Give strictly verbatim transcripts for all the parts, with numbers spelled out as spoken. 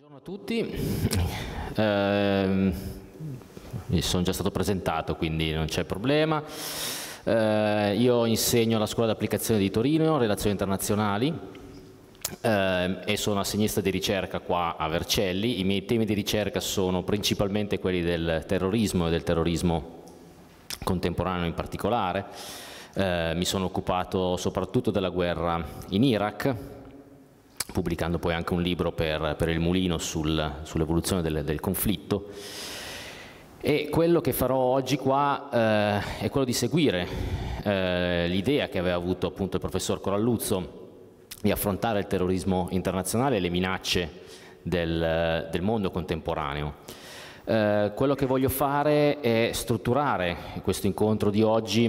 Buongiorno a tutti, eh, sono già stato presentato quindi non c'è problema. Eh, io insegno alla Scuola d'Applicazione di Torino, Relazioni Internazionali, eh, e sono assegnista di ricerca qua a Vercelli. I miei temi di ricerca sono principalmente quelli del terrorismo e del terrorismo contemporaneo in particolare. Eh, mi sono occupato soprattutto della guerra in Iraq, pubblicando poi anche un libro per, per il Mulino sul, sull'evoluzione del, del conflitto. E quello che farò oggi qua eh, è quello di seguire eh, l'idea che aveva avuto appunto il professor Coralluzzo di affrontare il terrorismo internazionale e le minacce del, del mondo contemporaneo. Eh, quello che voglio fare è strutturare questo incontro di oggi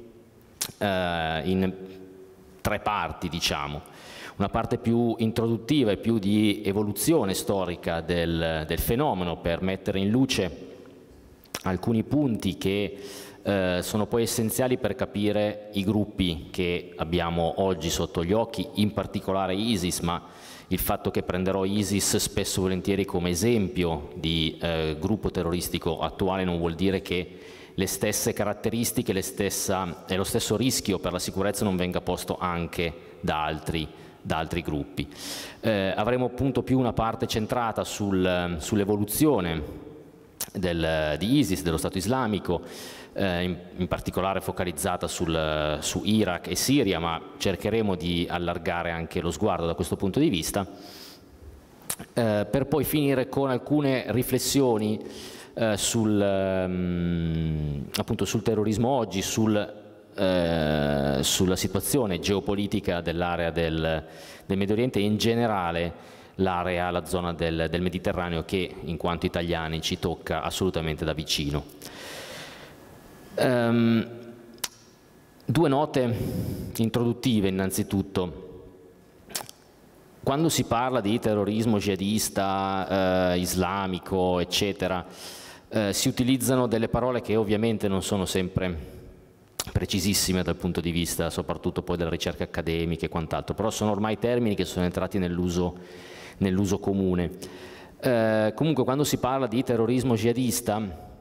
eh, in tre parti, diciamo. Una parte più introduttiva e più di evoluzione storica del, del fenomeno, per mettere in luce alcuni punti che eh, sono poi essenziali per capire i gruppi che abbiamo oggi sotto gli occhi, in particolare ISIS, ma il fatto che prenderò ISIS spesso e volentieri come esempio di eh, gruppo terroristico attuale non vuol dire che le stesse caratteristiche le stessa, e lo stesso rischio per la sicurezza non venga posto anche da altri da altri gruppi. Eh, avremo appunto più una parte centrata sul, sull'evoluzione del, di ISIS, dello Stato islamico, eh, in, in particolare focalizzata sul, su Iraq e Siria, ma cercheremo di allargare anche lo sguardo da questo punto di vista, eh, per poi finire con alcune riflessioni eh, sul, um, appunto sul terrorismo oggi, sul Eh, sulla situazione geopolitica dell'area del, del Medio Oriente e in generale l'area, la zona del, del Mediterraneo, che in quanto italiani ci tocca assolutamente da vicino. Um, due note introduttive innanzitutto. Quando si parla di terrorismo jihadista, eh, islamico, eccetera, eh, si utilizzano delle parole che ovviamente non sono sempre precisissime dal punto di vista soprattutto poi della ricerca accademica e quant'altro, però sono ormai termini che sono entrati nell'uso nell'uso comune. Eh, comunque quando si parla di terrorismo jihadista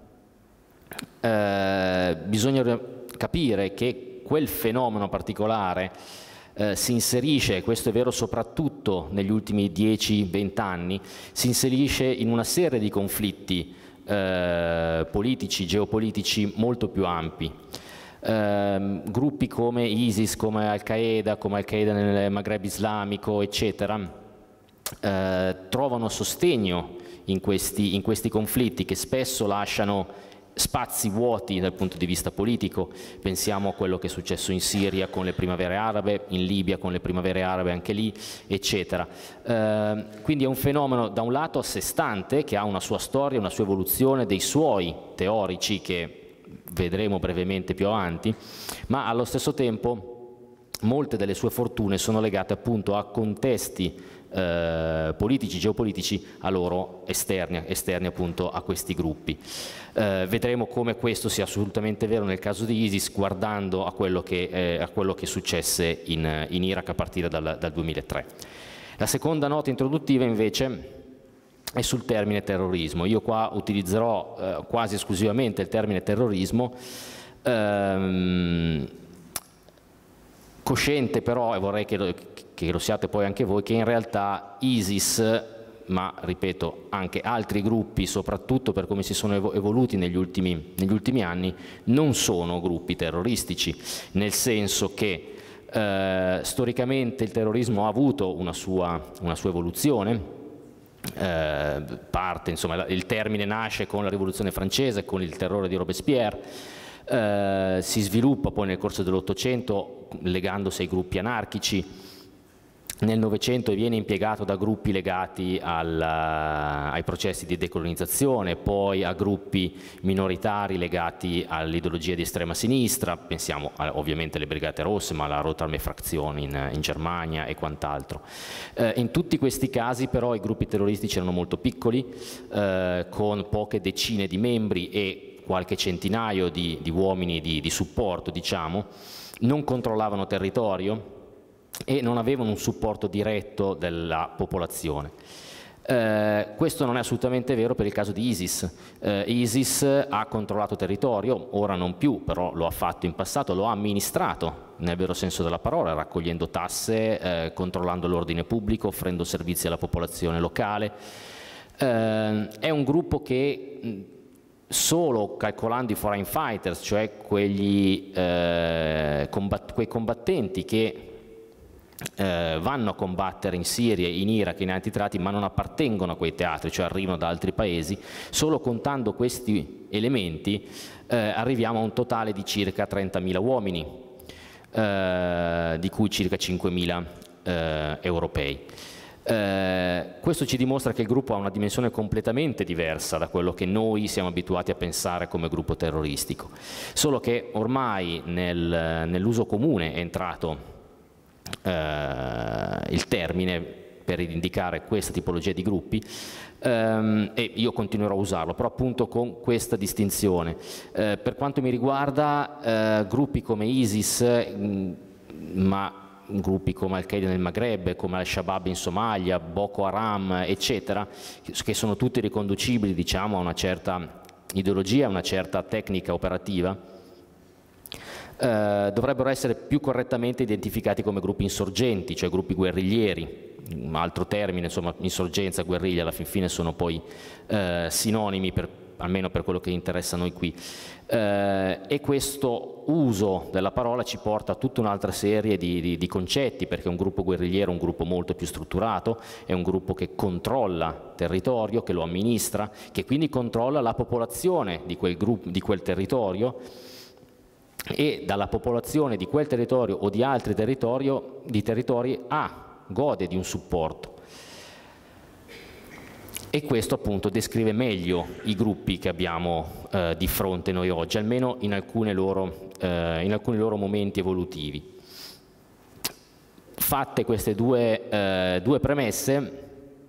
eh, bisogna capire che quel fenomeno particolare eh, si inserisce, e questo è vero soprattutto negli ultimi dieci venti anni, si inserisce in una serie di conflitti eh, politici, geopolitici molto più ampi. Uh, gruppi come ISIS, come Al-Qaeda, come Al-Qaeda nel Maghreb islamico, eccetera, uh, trovano sostegno in questi, in questi conflitti che spesso lasciano spazi vuoti dal punto di vista politico. Pensiamo a quello che è successo in Siria con le primavere arabe, in Libia con le primavere arabe anche lì, eccetera. Uh, quindi è un fenomeno da un lato a sé stante, che ha una sua storia, una sua evoluzione, dei suoi teorici che vedremo brevemente più avanti, ma allo stesso tempo molte delle sue fortune sono legate appunto a contesti eh, politici, geopolitici a loro esterni, esterni appunto a questi gruppi. Eh, vedremo come questo sia assolutamente vero nel caso di ISIS, guardando a quello che, eh, a quello che successe in, in Iraq a partire dal, dal duemilatré. La seconda nota introduttiva invece è sul termine terrorismo. Io qua utilizzerò eh, quasi esclusivamente il termine terrorismo, ehm, cosciente però, e vorrei che lo, che lo siate poi anche voi, che in realtà ISIS, ma ripeto anche altri gruppi, soprattutto per come si sono evoluti negli ultimi, negli ultimi anni, non sono gruppi terroristici, nel senso che eh, storicamente il terrorismo ha avuto una sua, una sua evoluzione. Eh, parte, insomma, il termine nasce con la rivoluzione francese, con il terrore di Robespierre, eh, si sviluppa poi nel corso dell'Ottocento legandosi ai gruppi anarchici, nel Novecento viene impiegato da gruppi legati al, ai processi di decolonizzazione, poi a gruppi minoritari legati all'ideologia di estrema sinistra, pensiamo a, ovviamente alle Brigate Rosse, ma alla Rotarmee Fraktion in, in Germania e quant'altro. Eh, in tutti questi casi però i gruppi terroristici erano molto piccoli, eh, con poche decine di membri e qualche centinaio di, di uomini di, di supporto, diciamo, non controllavano territorio e non avevano un supporto diretto della popolazione. Eh, questo non è assolutamente vero per il caso di ISIS. Eh, ISIS ha controllato territorio, ora non più, però lo ha fatto in passato, lo ha amministrato nel vero senso della parola, raccogliendo tasse, eh, controllando l'ordine pubblico, offrendo servizi alla popolazione locale. Eh, è un gruppo che solo calcolando i foreign fighters, cioè quegli, eh, combatt quei combattenti che Eh, vanno a combattere in Siria, in Iraq, in altri teatri, ma non appartengono a quei teatri, cioè arrivano da altri paesi, solo contando questi elementi eh, arriviamo a un totale di circa trentamila uomini, eh, di cui circa cinquemila eh, europei. Eh, questo ci dimostra che il gruppo ha una dimensione completamente diversa da quello che noi siamo abituati a pensare come gruppo terroristico, solo che ormai nel, nell'uso comune è entrato Eh, il termine per indicare questa tipologia di gruppi ehm, e io continuerò a usarlo, però appunto con questa distinzione. Eh, per quanto mi riguarda eh, gruppi come ISIS, mh, ma gruppi come Al-Qaeda nel Maghreb, come Al-Shabaab in Somalia, Boko Haram, eccetera, che sono tutti riconducibili, diciamo, a una certa ideologia, a una certa tecnica operativa, Eh, dovrebbero essere più correttamente identificati come gruppi insorgenti, cioè gruppi guerriglieri, un altro termine, insomma, insorgenza, guerriglia, alla fin fine sono poi eh, sinonimi, per, almeno per quello che interessa a noi qui. Eh, e questo uso della parola ci porta a tutta un'altra serie di, di, di concetti, perché un gruppo guerrigliero è un gruppo molto più strutturato, è un gruppo che controlla territorio, che lo amministra, che quindi controlla la popolazione di quel, gruppo, di quel territorio, e dalla popolazione di quel territorio o di altri territorio, di territori ha, gode di un supporto. E questo appunto descrive meglio i gruppi che abbiamo eh, di fronte noi oggi, almeno in, alcune loro, eh, in alcuni loro momenti evolutivi. Fatte queste due, eh, due premesse,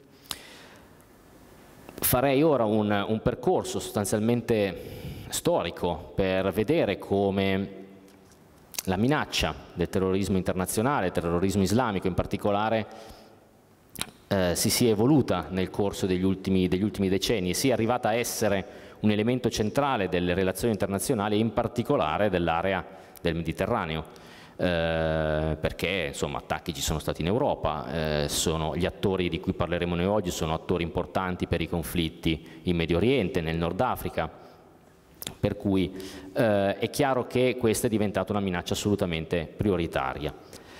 farei ora un, un percorso sostanzialmente storico per vedere come la minaccia del terrorismo internazionale, del terrorismo islamico in particolare, eh, si sia evoluta nel corso degli ultimi, degli ultimi decenni e sia arrivata a essere un elemento centrale delle relazioni internazionali, in particolare dell'area del Mediterraneo, eh, perché insomma attacchi ci sono stati in Europa, eh, sono, gli attori di cui parleremo noi oggi sono attori importanti per i conflitti in Medio Oriente, nel Nord Africa, per cui eh, è chiaro che questa è diventata una minaccia assolutamente prioritaria.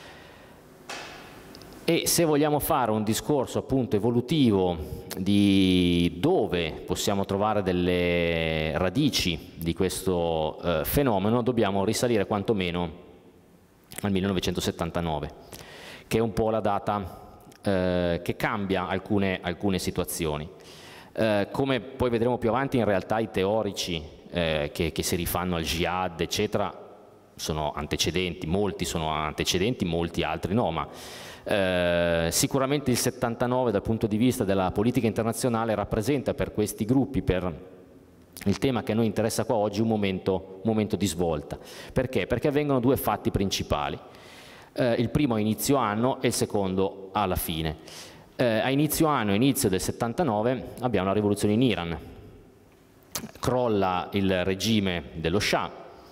E se vogliamo fare un discorso appunto evolutivo di dove possiamo trovare delle radici di questo eh, fenomeno, dobbiamo risalire quantomeno al millenovecentosettantanove, che è un po' la data eh, che cambia alcune, alcune situazioni. Eh, come poi vedremo più avanti, in realtà i teorici Eh, che, che si rifanno al jihad, eccetera, sono antecedenti, molti sono antecedenti, molti altri no, ma eh, sicuramente il settantanove dal punto di vista della politica internazionale rappresenta per questi gruppi, per il tema che a noi interessa qua oggi, un momento, un momento di svolta. Perché? Perché avvengono due fatti principali, eh, il primo a inizio anno e il secondo alla fine. Eh, a inizio anno, inizio del settantanove, abbiamo la rivoluzione in Iran. Crolla il regime dello Shah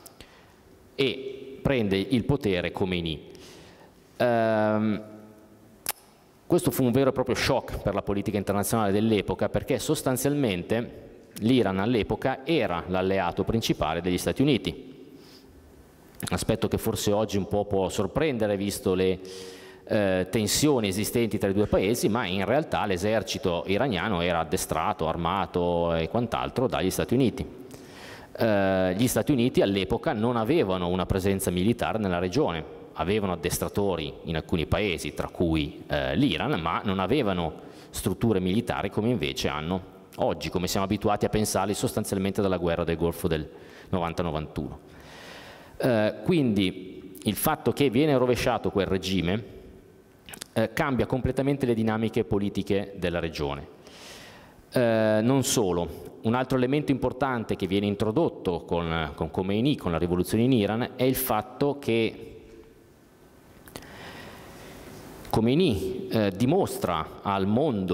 e prende il potere Khomeini. Ehm, questo fu un vero e proprio shock per la politica internazionale dell'epoca, perché sostanzialmente l'Iran all'epoca era l'alleato principale degli Stati Uniti, aspetto che forse oggi un po' può sorprendere visto le Eh, tensioni esistenti tra i due paesi, ma in realtà l'esercito iraniano era addestrato, armato e quant'altro dagli Stati Uniti. Eh, gli Stati Uniti all'epoca non avevano una presenza militare nella regione, avevano addestratori in alcuni paesi, tra cui eh, l'Iran, ma non avevano strutture militari come invece hanno oggi, come siamo abituati a pensarli sostanzialmente dalla guerra del Golfo del novanta novantuno. Eh, quindi il fatto che viene rovesciato quel regime Eh, cambia completamente le dinamiche politiche della regione. Eh, non solo, un altro elemento importante che viene introdotto con, con Khomeini, con la rivoluzione in Iran, è il fatto che Khomeini eh, dimostra al mondo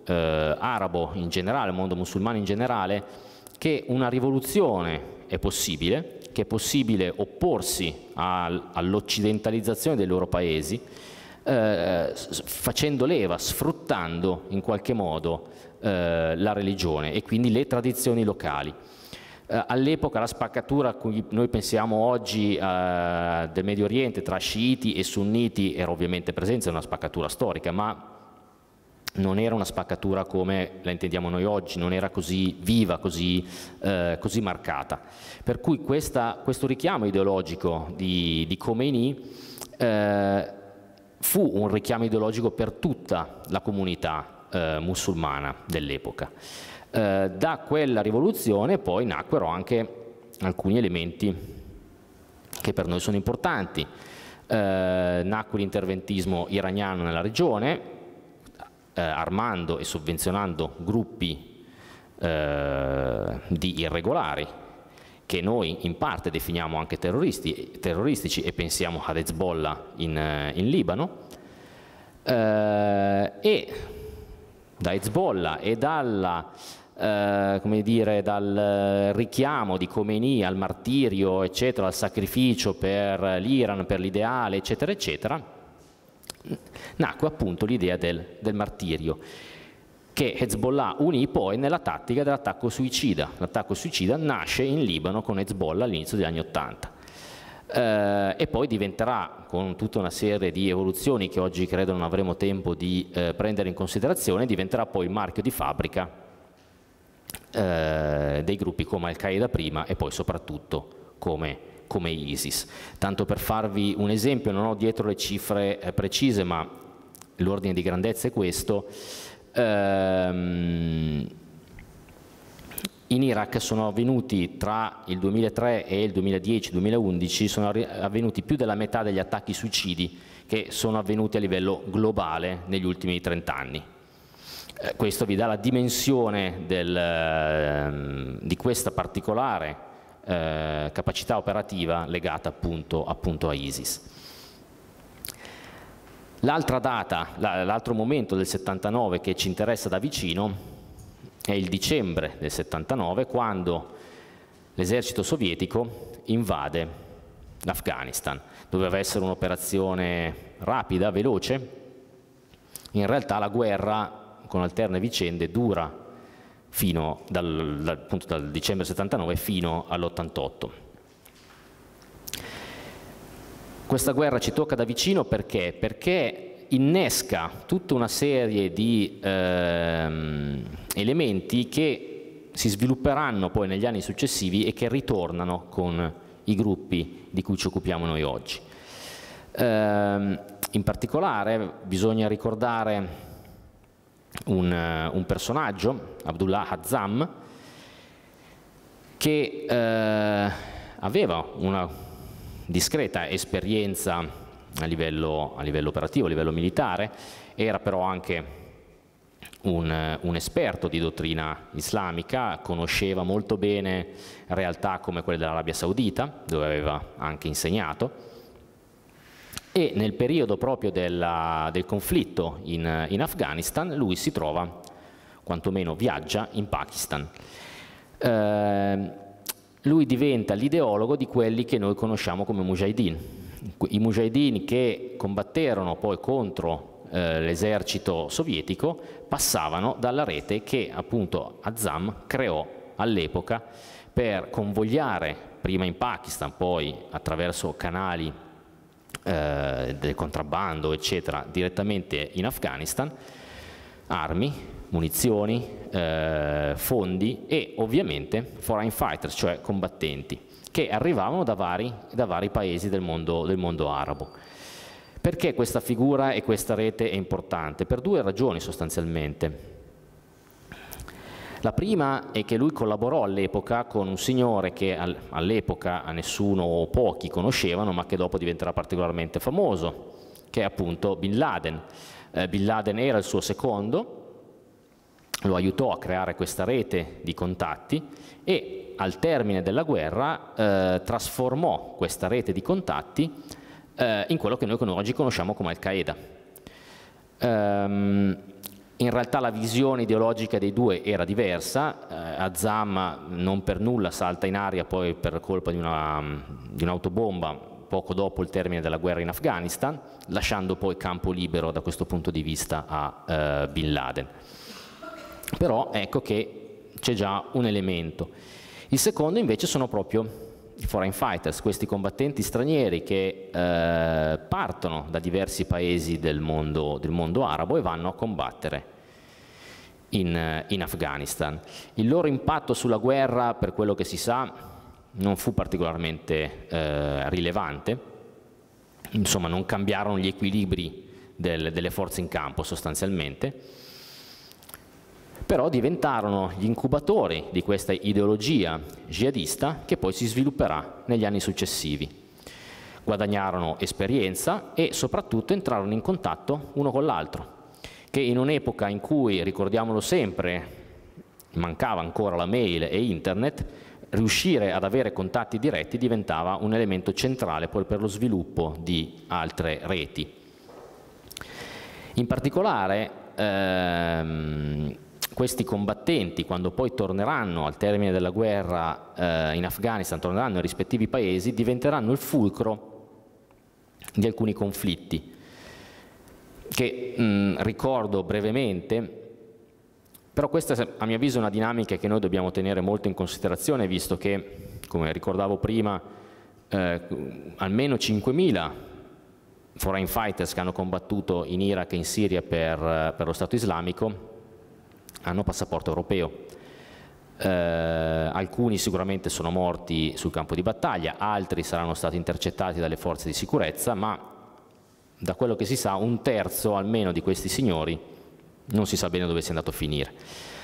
eh, arabo in generale, il mondo musulmano in generale, che una rivoluzione è possibile, che è possibile opporsi al, all'occidentalizzazione dei loro paesi, eh, facendo leva, sfruttando in qualche modo eh, la religione e quindi le tradizioni locali. Eh, all'epoca la spaccatura a cui noi pensiamo oggi eh, del Medio Oriente tra sciiti e sunniti era ovviamente presente, è una spaccatura storica, ma non era una spaccatura come la intendiamo noi oggi, non era così viva, così, eh, così marcata. Per cui questa, questo richiamo ideologico di, di Khomeini eh, fu un richiamo ideologico per tutta la comunità eh, musulmana dell'epoca. Eh, da quella rivoluzione poi nacquero anche alcuni elementi che per noi sono importanti. Eh, nacque l'interventismo iraniano nella regione, Eh, armando e sovvenzionando gruppi eh, di irregolari che noi in parte definiamo anche terroristi, terroristici e pensiamo ad Hezbollah in, in Libano, eh, e da Hezbollah e dalla, eh, come dire, dal richiamo di Khomeini al martirio, eccetera, al sacrificio per l'Iran, per l'ideale, eccetera, eccetera, nacque appunto l'idea del, del martirio, che Hezbollah unì poi nella tattica dell'attacco suicida. L'attacco suicida nasce in Libano con Hezbollah all'inizio degli anni Ottanta eh, e poi diventerà, con tutta una serie di evoluzioni che oggi credo non avremo tempo di eh, prendere in considerazione, diventerà poi il marchio di fabbrica eh, dei gruppi come Al-Qaeda prima e poi soprattutto come come ISIS. Tanto per farvi un esempio, non ho dietro le cifre eh, precise, ma l'ordine di grandezza è questo. Ehm, in Iraq sono avvenuti tra il duemilatré e il duemiladieci duemilaundici, sono avvenuti più della metà degli attacchi suicidi che sono avvenuti a livello globale negli ultimi trent'anni. Eh, questo vi dà la dimensione del, eh, di questa particolare Eh, capacità operativa legata appunto, appunto a ISIS. L'altra data, l'altro momento del settantanove che ci interessa da vicino è il dicembre del settantanove, quando l'esercito sovietico invade l'Afghanistan. Doveva essere un'operazione rapida, veloce, in realtà la guerra con alterne vicende dura fino dal, dal, appunto, dal dicembre settantanove fino all'ottantotto. Questa guerra ci tocca da vicino perché? Perché innesca tutta una serie di ehm, elementi che si svilupperanno poi negli anni successivi e che ritornano con i gruppi di cui ci occupiamo noi oggi. Ehm, in particolare bisogna ricordare Un, un personaggio, Abdullah Azzam, che eh, aveva una discreta esperienza a livello, a livello operativo, a livello militare, era però anche un, un esperto di dottrina islamica, conosceva molto bene realtà come quelle dell'Arabia Saudita, dove aveva anche insegnato, e nel periodo proprio della, del conflitto in, in Afghanistan lui si trova, quantomeno viaggia, in Pakistan. Eh, lui diventa l'ideologo di quelli che noi conosciamo come mujahideen, i mujahideen che combatterono poi contro eh, l'esercito sovietico, passavano dalla rete che appunto Azzam creò all'epoca per convogliare prima in Pakistan, poi attraverso canali Eh, del contrabbando eccetera direttamente in Afghanistan, armi, munizioni, eh, fondi e ovviamente foreign fighters, cioè combattenti che arrivavano da vari, da vari paesi del mondo, del mondo arabo. Perché questa figura e questa rete è importante? Per due ragioni sostanzialmente. La prima è che lui collaborò all'epoca con un signore che all'epoca a nessuno o pochi conoscevano, ma che dopo diventerà particolarmente famoso, che è appunto Bin Laden. Eh, Bin Laden era il suo secondo, lo aiutò a creare questa rete di contatti e al termine della guerra eh, trasformò questa rete di contatti eh, in quello che noi oggi conosciamo come Al-Qaeda. Um, In realtà la visione ideologica dei due era diversa, eh, Azzam non per nulla salta in aria poi per colpa di un'autobomba un poco dopo il termine della guerra in Afghanistan, lasciando poi campo libero da questo punto di vista a eh, Bin Laden. Però ecco che c'è già un elemento. Il secondo invece sono proprio i foreign fighters, questi combattenti stranieri che eh, partono da diversi paesi del mondo, del mondo arabo e vanno a combattere in, in Afghanistan. Il loro impatto sulla guerra, per quello che si sa, non fu particolarmente eh, rilevante, insomma non cambiarono gli equilibri del, delle forze in campo sostanzialmente, però diventarono gli incubatori di questa ideologia jihadista che poi si svilupperà negli anni successivi. Guadagnarono esperienza e soprattutto entrarono in contatto uno con l'altro, che in un'epoca in cui, ricordiamolo sempre, mancava ancora la mail e internet, riuscire ad avere contatti diretti diventava un elemento centrale poi per lo sviluppo di altre reti. In particolare, ehm, questi combattenti, quando poi torneranno al termine della guerra eh, in Afghanistan, torneranno ai rispettivi paesi, diventeranno il fulcro di alcuni conflitti, che mh, ricordo brevemente, però questa a mio avviso è una dinamica che noi dobbiamo tenere molto in considerazione, visto che, come ricordavo prima, eh, almeno cinquemila foreign fighters che hanno combattuto in Iraq e in Siria per, per lo Stato islamico hanno passaporto europeo. Eh, alcuni sicuramente sono morti sul campo di battaglia, altri saranno stati intercettati dalle forze di sicurezza, ma da quello che si sa un terzo almeno di questi signori non si sa bene dove sia andato a finire.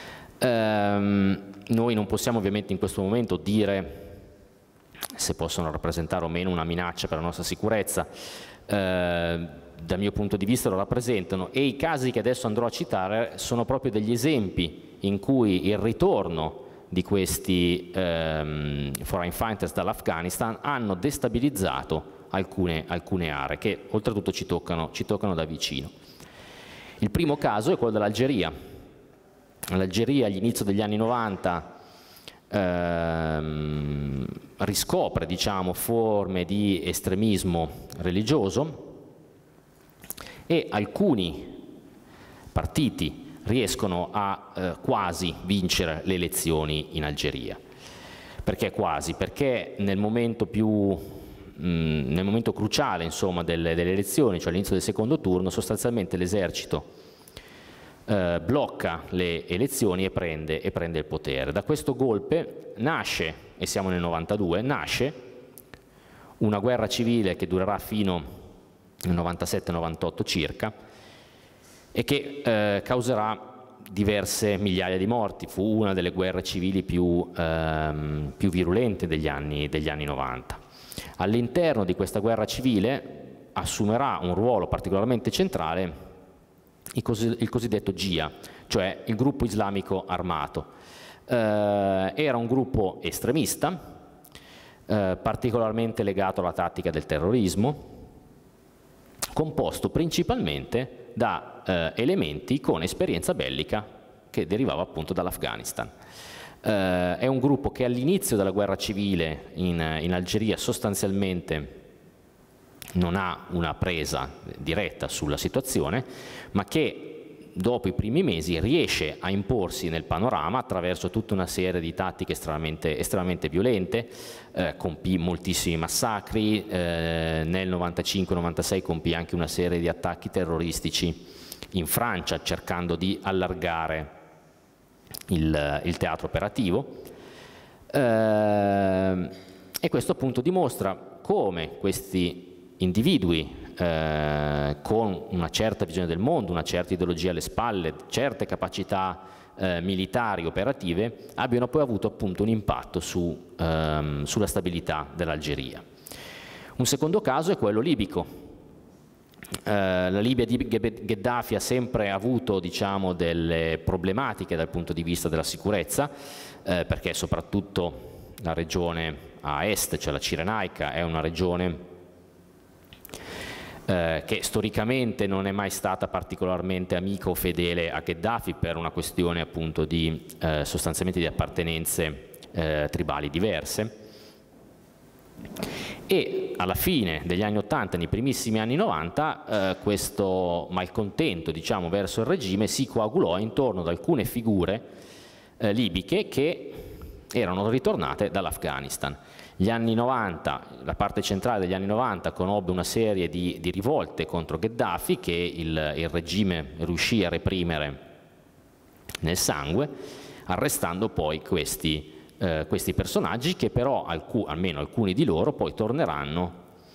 Eh, noi non possiamo ovviamente in questo momento dire se possono rappresentare o meno una minaccia per la nostra sicurezza. Eh, dal mio punto di vista lo rappresentano, e i casi che adesso andrò a citare sono proprio degli esempi in cui il ritorno di questi ehm, foreign fighters dall'Afghanistan hanno destabilizzato alcune, alcune aree che oltretutto ci toccano, ci toccano da vicino. Il primo caso è quello dell'Algeria. L'Algeria all'inizio degli anni novanta ehm, riscopre, diciamo, forme di estremismo religioso, e alcuni partiti riescono a eh, quasi vincere le elezioni in Algeria. Perché quasi? Perché nel momento più mh, nel momento cruciale, insomma, delle, delle elezioni, cioè all'inizio del secondo turno, sostanzialmente l'esercito eh, blocca le elezioni e prende, e prende il potere. Da questo golpe nasce, e siamo nel novantadue, nasce una guerra civile che durerà fino nel novantasette novantotto circa, e che eh, causerà diverse migliaia di morti. Fu una delle guerre civili più, ehm, più virulente degli anni, degli anni novanta. All'interno di questa guerra civile assumerà un ruolo particolarmente centrale il, cos il cosiddetto Jia, cioè il gruppo islamico armato. Eh, era un gruppo estremista, eh, particolarmente legato alla tattica del terrorismo, composto principalmente da eh, elementi con esperienza bellica che derivava appunto dall'Afghanistan. Eh, è un gruppo che all'inizio della guerra civile in, in Algeria sostanzialmente non ha una presa diretta sulla situazione, ma che dopo i primi mesi riesce a imporsi nel panorama attraverso tutta una serie di tattiche estremamente, estremamente violente, eh, compì moltissimi massacri, eh, nel novantacinque novantasei compì anche una serie di attacchi terroristici in Francia cercando di allargare il, il teatro operativo, eh, e questo appunto dimostra come questi individui Eh, con una certa visione del mondo, una certa ideologia alle spalle, certe capacità eh, militari operative, abbiano poi avuto appunto un impatto su, ehm, sulla stabilità dell'Algeria. Un secondo caso è quello libico. Eh, la Libia di Gheddafi ha sempre avuto, diciamo, delle problematiche dal punto di vista della sicurezza, eh, perché soprattutto la regione a est, cioè la Cirenaica, è una regione eh, che storicamente non è mai stata particolarmente amica o fedele a Gheddafi per una questione appunto di eh, sostanzialmente di appartenenze eh, tribali diverse. E alla fine degli anni ottanta, nei primissimi anni novanta, eh, questo malcontento, diciamo, verso il regime si coagulò intorno ad alcune figure eh, libiche che erano ritornate dall'Afghanistan. Gli anni novanta, la parte centrale degli anni novanta conobbe una serie di, di rivolte contro Gheddafi che il, il regime riuscì a reprimere nel sangue, arrestando poi questi Eh, questi personaggi che però, alcu almeno alcuni di loro, poi torneranno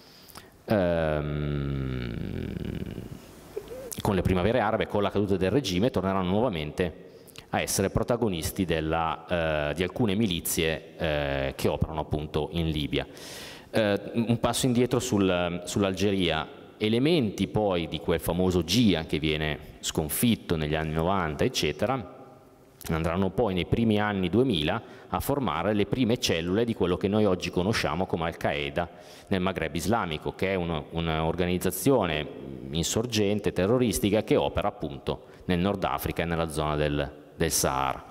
ehm, con le primavere arabe, con la caduta del regime, torneranno nuovamente a essere protagonisti della, eh, di alcune milizie eh, che operano appunto in Libia. Eh, un passo indietro sul, sull'Algeria, elementi poi di quel famoso G I A che viene sconfitto negli anni novanta, eccetera, andranno poi nei primi anni duemila a formare le prime cellule di quello che noi oggi conosciamo come Al-Qaeda nel Maghreb islamico, che è un'organizzazione insorgente, terroristica, che opera appunto nel Nord Africa e nella zona del, del Sahara.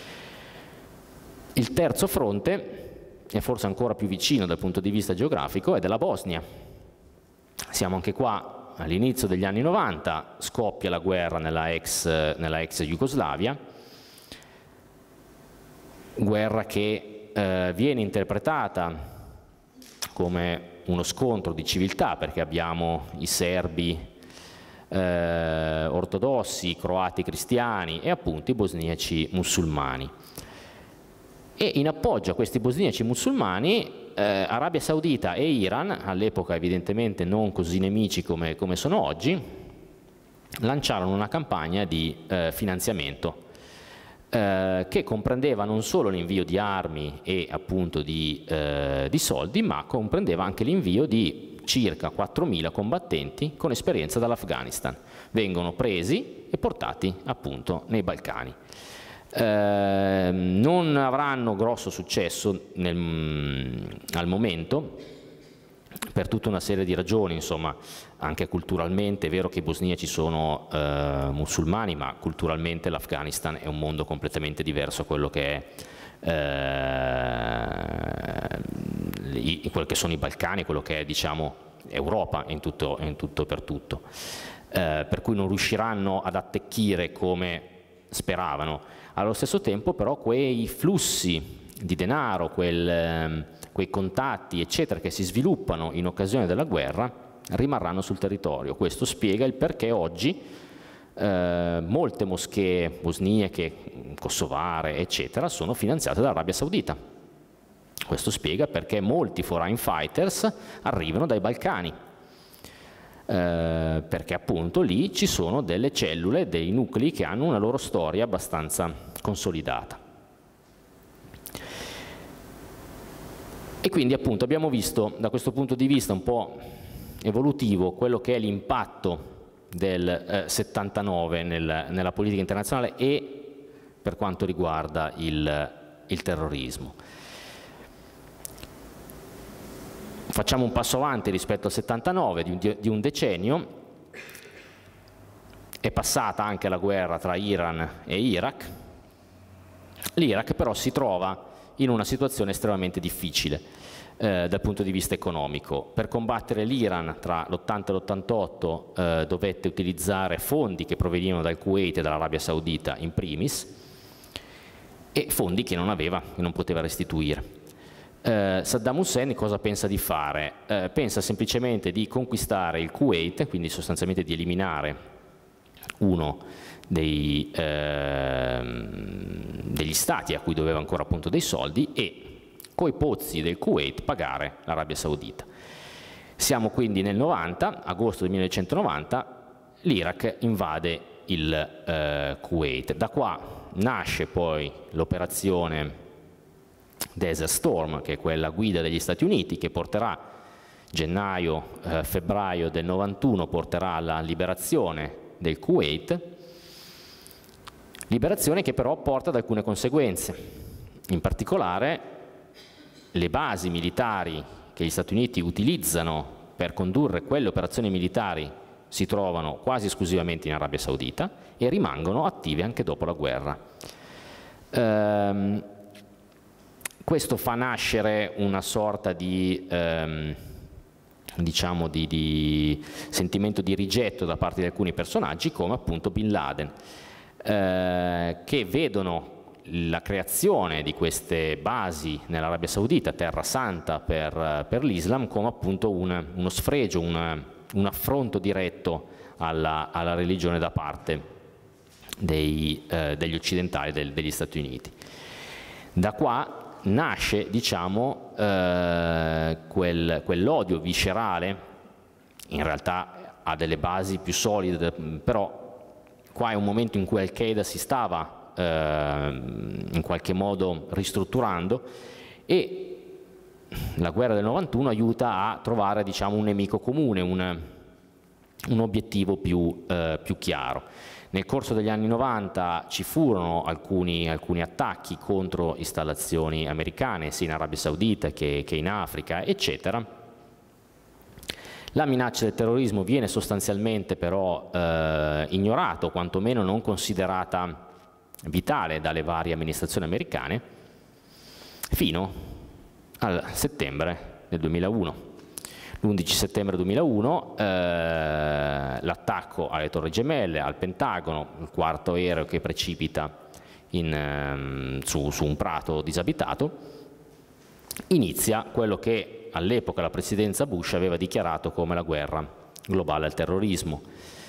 Il terzo fronte, e forse ancora più vicino dal punto di vista geografico, è della Bosnia. Siamo anche qua all'inizio degli anni novanta, scoppia la guerra nella ex, nella ex Jugoslavia, guerra che eh, viene interpretata come uno scontro di civiltà, perché abbiamo i serbi eh, ortodossi, i croati cristiani e appunto i bosniaci musulmani. E in appoggio a questi bosniaci musulmani eh, Arabia Saudita e Iran, all'epoca evidentemente non così nemici come, come sono oggi, lanciarono una campagna di eh, finanziamento Eh, che comprendeva non solo l'invio di armi e appunto di, eh, di soldi, ma comprendeva anche l'invio di circa quattromila combattenti con esperienza dall'Afghanistan. Vengono presi e portati appunto nei Balcani. Eh, non avranno grosso successo nel, al momento, per tutta una serie di ragioni, insomma, anche culturalmente. È vero che i bosniaci sono eh, musulmani, ma culturalmente l'Afghanistan è un mondo completamente diverso a quello che è eh, i, quello che sono i Balcani, quello che è, diciamo, Europa in tutto, in tutto e per tutto. Eh, per cui non riusciranno ad attecchire come speravano. Allo stesso tempo però quei flussi di denaro, quel, eh, quei contatti eccetera che si sviluppano in occasione della guerra rimarranno sul territorio. Questo spiega il perché oggi eh, molte moschee bosniache, kosovare eccetera sono finanziate dall'Arabia Saudita. Questo spiega perché molti foreign fighters arrivano dai Balcani, eh, perché appunto lì ci sono delle cellule, dei nuclei che hanno una loro storia abbastanza consolidata. E quindi appunto abbiamo visto da questo punto di vista un po' evolutivo quello che è l'impatto del eh, settantanove nel, nella politica internazionale e per quanto riguarda il, il terrorismo. Facciamo un passo avanti rispetto al settantanove, di un, di un decennio. È passata anche la guerra tra Iran e Iraq. L'Iraq però si trova in una situazione estremamente difficile eh, dal punto di vista economico. Per combattere l'Iran tra l'ottanta e l'ottantotto eh, dovette utilizzare fondi che provenivano dal Kuwait e dall'Arabia Saudita in primis, e fondi che non aveva, che non poteva restituire. Eh, Saddam Hussein cosa pensa di fare? Eh, pensa semplicemente di conquistare il Kuwait, quindi sostanzialmente di eliminare uno dei, eh, degli stati a cui doveva ancora appunto dei soldi, e coi pozzi del Kuwait pagare l'Arabia Saudita. Siamo quindi nel novanta, agosto del millenovecentonovanta, l'Iraq invade il eh, Kuwait. Da qua nasce poi l'operazione Desert Storm, che è quella guida degli Stati Uniti, che porterà gennaio, eh, febbraio del novantuno, porterà alla liberazione del Kuwait, liberazione che però porta ad alcune conseguenze. In particolare le basi militari che gli Stati Uniti utilizzano per condurre quelle operazioni militari si trovano quasi esclusivamente in Arabia Saudita e rimangono attive anche dopo la guerra. Ehm, questo fa nascere una sorta di, ehm, diciamo di, di sentimento di rigetto da parte di alcuni personaggi, come appunto Bin Laden, eh, che vedono la creazione di queste basi nell'Arabia Saudita, terra santa per, per l'Islam, come appunto un, uno sfregio, un, un affronto diretto alla, alla religione da parte dei, eh, degli occidentali, del, degli Stati Uniti. Da qua nasce, diciamo, eh, quel, quell'odio viscerale, in realtà ha delle basi più solide, però qua è un momento in cui Al-Qaeda si stava in qualche modo ristrutturando, e la guerra del novantuno aiuta a trovare, diciamo, un nemico comune, un, un obiettivo più, eh, più chiaro. Nel corso degli anni novanta ci furono alcuni, alcuni attacchi contro installazioni americane sia in Arabia Saudita che, che in Africa, eccetera. La minaccia del terrorismo viene sostanzialmente però eh, ignorata, o quantomeno non considerata vitale dalle varie amministrazioni americane, fino al settembre del duemilauno. L'undici settembre duemilauno eh, l'attacco alle Torri Gemelle, al Pentagono, il quarto aereo che precipita in, ehm, su, su un prato disabitato, inizia quello che all'epoca la presidenza Bush aveva dichiarato come la guerra globale al terrorismo,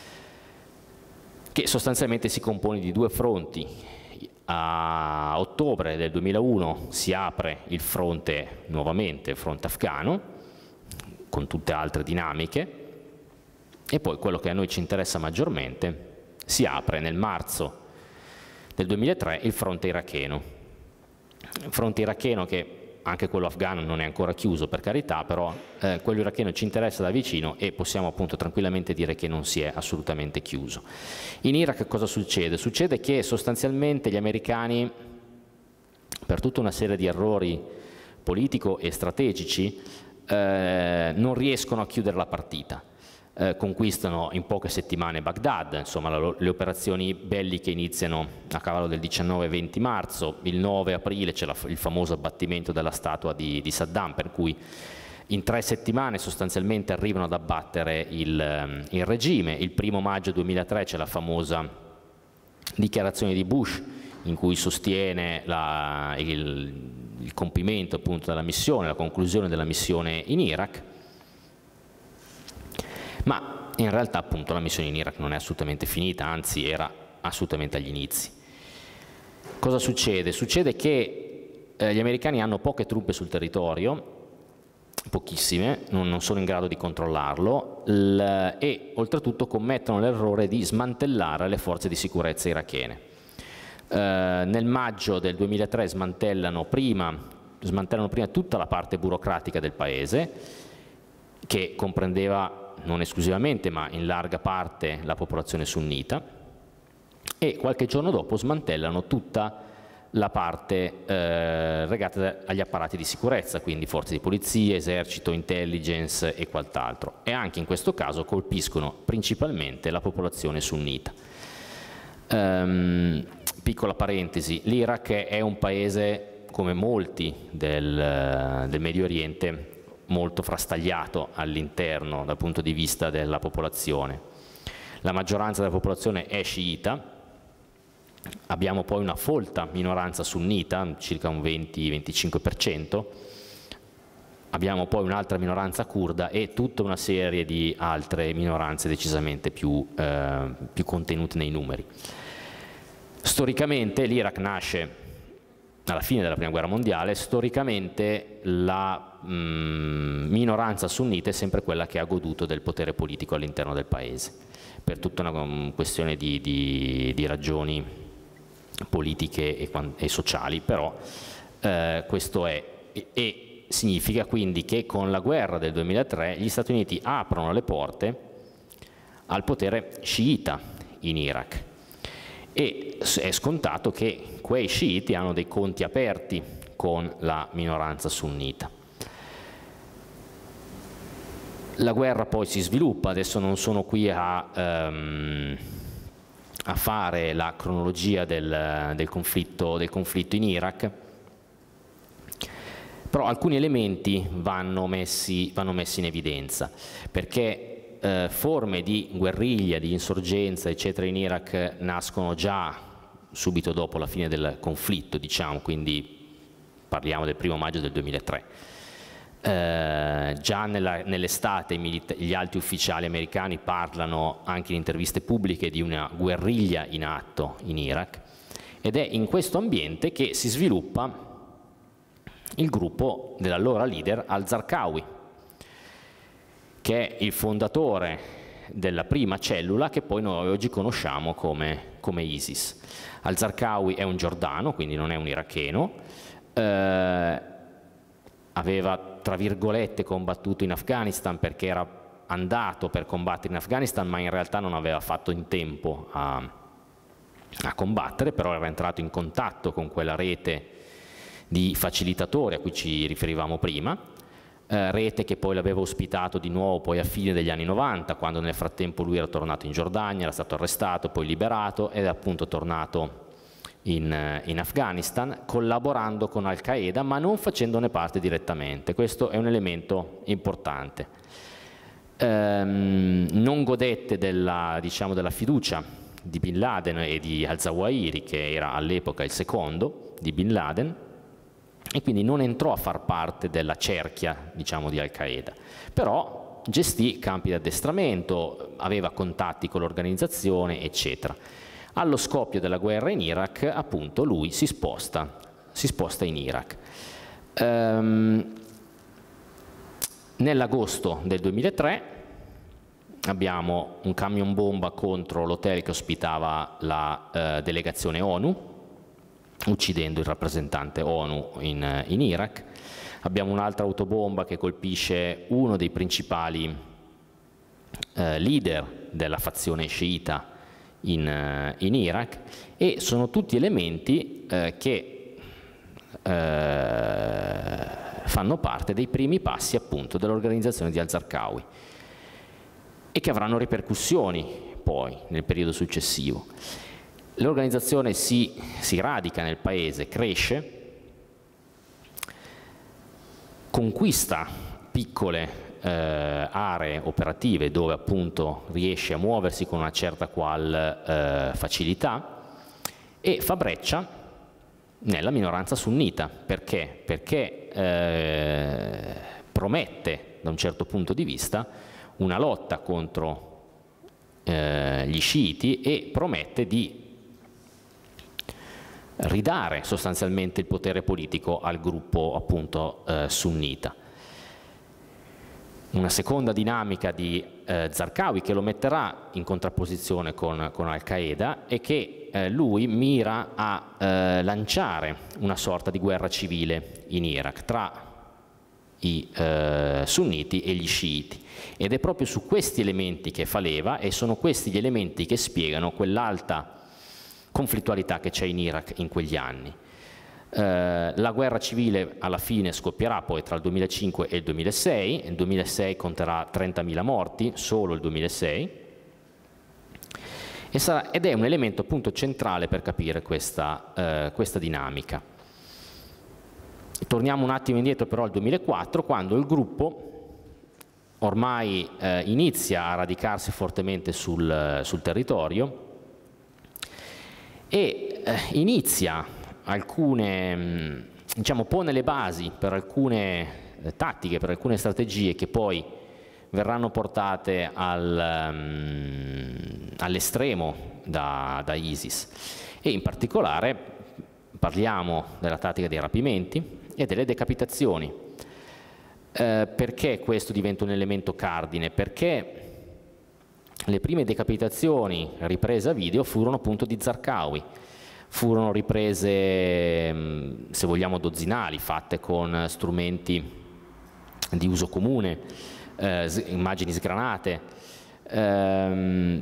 che sostanzialmente si compone di due fronti. A ottobre del duemilauno si apre il fronte, nuovamente il fronte afghano, con tutte altre dinamiche, e poi quello che a noi ci interessa maggiormente, si apre nel marzo del duemilatré il fronte iracheno. Il fronte iracheno, che anche quello afghano non è ancora chiuso, per carità, però eh, quello iracheno ci interessa da vicino e possiamo appunto tranquillamente dire che non si è assolutamente chiuso. In Iraq cosa succede? Succede che sostanzialmente gli americani, per tutta una serie di errori politico e strategici, eh, non riescono a chiudere la partita. Eh, conquistano in poche settimane Baghdad, insomma la, le operazioni belliche iniziano a cavallo del diciannove venti marzo, il nove aprile c'è il famoso abbattimento della statua di, di Saddam, per cui in tre settimane sostanzialmente arrivano ad abbattere il, il regime. Il primo maggio duemilatré c'è la famosa dichiarazione di Bush in cui sostiene la, il, il compimento appunto della missione, la conclusione della missione in Iraq. Ma in realtà appunto la missione in Iraq non è assolutamente finita, anzi era assolutamente agli inizi. Cosa succede? Succede che eh, gli americani hanno poche truppe sul territorio, pochissime, non, non sono in grado di controllarlo, l, e oltretutto commettono l'errore di smantellare le forze di sicurezza irachene. Eh, nel maggio del duemilatré smantellano prima, smantellano prima tutta la parte burocratica del paese, che comprendeva non esclusivamente ma in larga parte la popolazione sunnita, e qualche giorno dopo smantellano tutta la parte eh, legata agli apparati di sicurezza, quindi forze di polizia, esercito, intelligence e quant'altro, e anche in questo caso colpiscono principalmente la popolazione sunnita. Um, piccola parentesi, l'Iraq è un paese, come molti del, del Medio Oriente, molto frastagliato all'interno dal punto di vista della popolazione. La maggioranza della popolazione è sciita, abbiamo poi una folta minoranza sunnita, circa un venti venticinque per cento, abbiamo poi un'altra minoranza curda e tutta una serie di altre minoranze decisamente più, eh, più contenute nei numeri. Storicamente l'Iraq nasce alla fine della Prima Guerra Mondiale, storicamente la mh, minoranza sunnita è sempre quella che ha goduto del potere politico all'interno del paese, per tutta una um, questione di, di, di ragioni politiche e, e sociali, però eh, questo è, e, e significa quindi che con la guerra del duemilatré gli Stati Uniti aprono le porte al potere sciita in Iraq, e è scontato che quei sciiti hanno dei conti aperti con la minoranza sunnita. La guerra poi si sviluppa, adesso non sono qui a, um, a fare la cronologia del, del, conflitto, del conflitto in Iraq, però alcuni elementi vanno messi, vanno messi in evidenza, perché eh, forme di guerriglia, di insorgenza, eccetera, in Iraq nascono già subito dopo la fine del conflitto, diciamo, quindi parliamo del primo maggio del duemilatré. Eh, già nell'estate gli alti ufficiali americani parlano anche in interviste pubbliche di una guerriglia in atto in Iraq, ed è in questo ambiente che si sviluppa il gruppo dell'allora leader al-Zarqawi, che è il fondatore della prima cellula che poi noi oggi conosciamo come, come ISIS. Al-Zarqawi è un giordano, quindi non è un iracheno, eh, aveva tra virgolette combattuto in Afghanistan perché era andato per combattere in Afghanistan, ma in realtà non aveva fatto in tempo a, a combattere, però era entrato in contatto con quella rete di facilitatori a cui ci riferivamo prima, eh, rete che poi l'aveva ospitato di nuovo poi a fine degli anni novanta, quando nel frattempo lui era tornato in Giordania, era stato arrestato, poi liberato ed è appunto tornato in, in Afghanistan, collaborando con Al-Qaeda ma non facendone parte direttamente. Questo è un elemento importante. Ehm, non godette della, diciamo, della fiducia di Bin Laden e di al-Zawahiri, che era all'epoca il secondo di Bin Laden, e quindi non entrò a far parte della cerchia, diciamo, di Al-Qaeda, però gestì campi di addestramento, aveva contatti con l'organizzazione, eccetera. Allo scoppio della guerra in Iraq, appunto, lui si sposta, si sposta in Iraq. Ehm, nell'agosto del duemilatré abbiamo un camion bomba contro l'hotel che ospitava la eh, delegazione ONU, uccidendo il rappresentante ONU in, in Iraq. Abbiamo un'altra autobomba che colpisce uno dei principali eh, leader della fazione sciita in, in Iraq, e sono tutti elementi eh, che eh, fanno parte dei primi passi appunto dell'organizzazione di al-Zarqawi e che avranno ripercussioni poi nel periodo successivo. L'organizzazione si, si radica nel paese, cresce, conquista piccole eh, aree operative dove appunto riesce a muoversi con una certa qual eh, facilità, e fa breccia nella minoranza sunnita. Perché? Perché eh, promette da un certo punto di vista una lotta contro eh, gli sciiti e promette di ridare sostanzialmente il potere politico al gruppo appunto eh, sunnita. Una seconda dinamica di eh, Zarqawi che lo metterà in contrapposizione con, con Al-Qaeda è che eh, lui mira a eh, lanciare una sorta di guerra civile in Iraq tra i eh, sunniti e gli sciiti, ed è proprio su questi elementi che fa leva, e sono questi gli elementi che spiegano quell'alta conflittualità che c'è in Iraq in quegli anni. Eh, la guerra civile alla fine scoppierà poi tra il duemilacinque e il duemilasei, il duemilasei conterà trentamila morti, solo il duemilasei, e sarà, ed è un elemento appunto centrale per capire questa, eh, questa dinamica. Torniamo un attimo indietro però al duemilaquattro, quando il gruppo ormai eh, inizia a radicarsi fortemente sul, sul territorio e eh, inizia alcune, diciamo, pone le basi per alcune eh, tattiche, per alcune strategie che poi verranno portate al, um, all'estremo da, da ISIS, e in particolare parliamo della tattica dei rapimenti e delle decapitazioni. Eh, perché questo diventa un elemento cardine? Perché le prime decapitazioni riprese a video furono appunto di Zarqawi, furono riprese, se vogliamo, dozzinali, fatte con strumenti di uso comune, eh, immagini sgranate, ehm,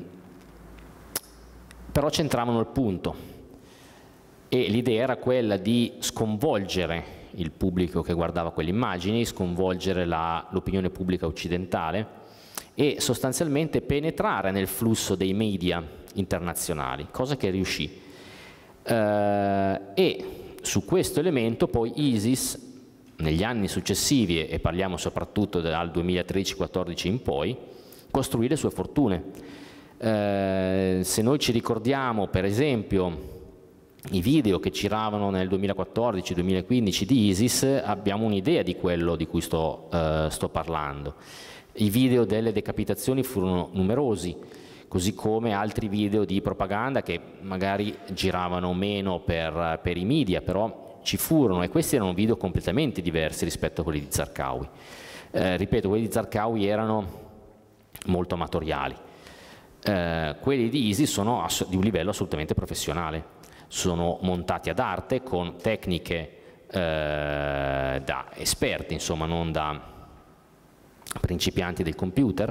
però centravano il punto, e l'idea era quella di sconvolgere il pubblico che guardava quelle immagini, sconvolgere l'opinione pubblica occidentale, e sostanzialmente penetrare nel flusso dei media internazionali, cosa che riuscì. Eh, e su questo elemento poi ISIS negli anni successivi, e parliamo soprattutto dal duemilatredici quattordici in poi, costruì le sue fortune. Eh, se noi ci ricordiamo per esempio i video che giravano nel duemilaquattordici duemilaquindici di ISIS, abbiamo un'idea di quello di cui sto, eh, sto parlando. I video delle decapitazioni furono numerosi, così come altri video di propaganda che magari giravano meno per, per i media, però ci furono, e questi erano video completamente diversi rispetto a quelli di Zarqawi. Eh, ripeto, quelli di Zarqawi erano molto amatoriali. Eh, quelli di ISIS sono di un livello assolutamente professionale, sono montati ad arte con tecniche eh, da esperti, insomma non da principianti del computer,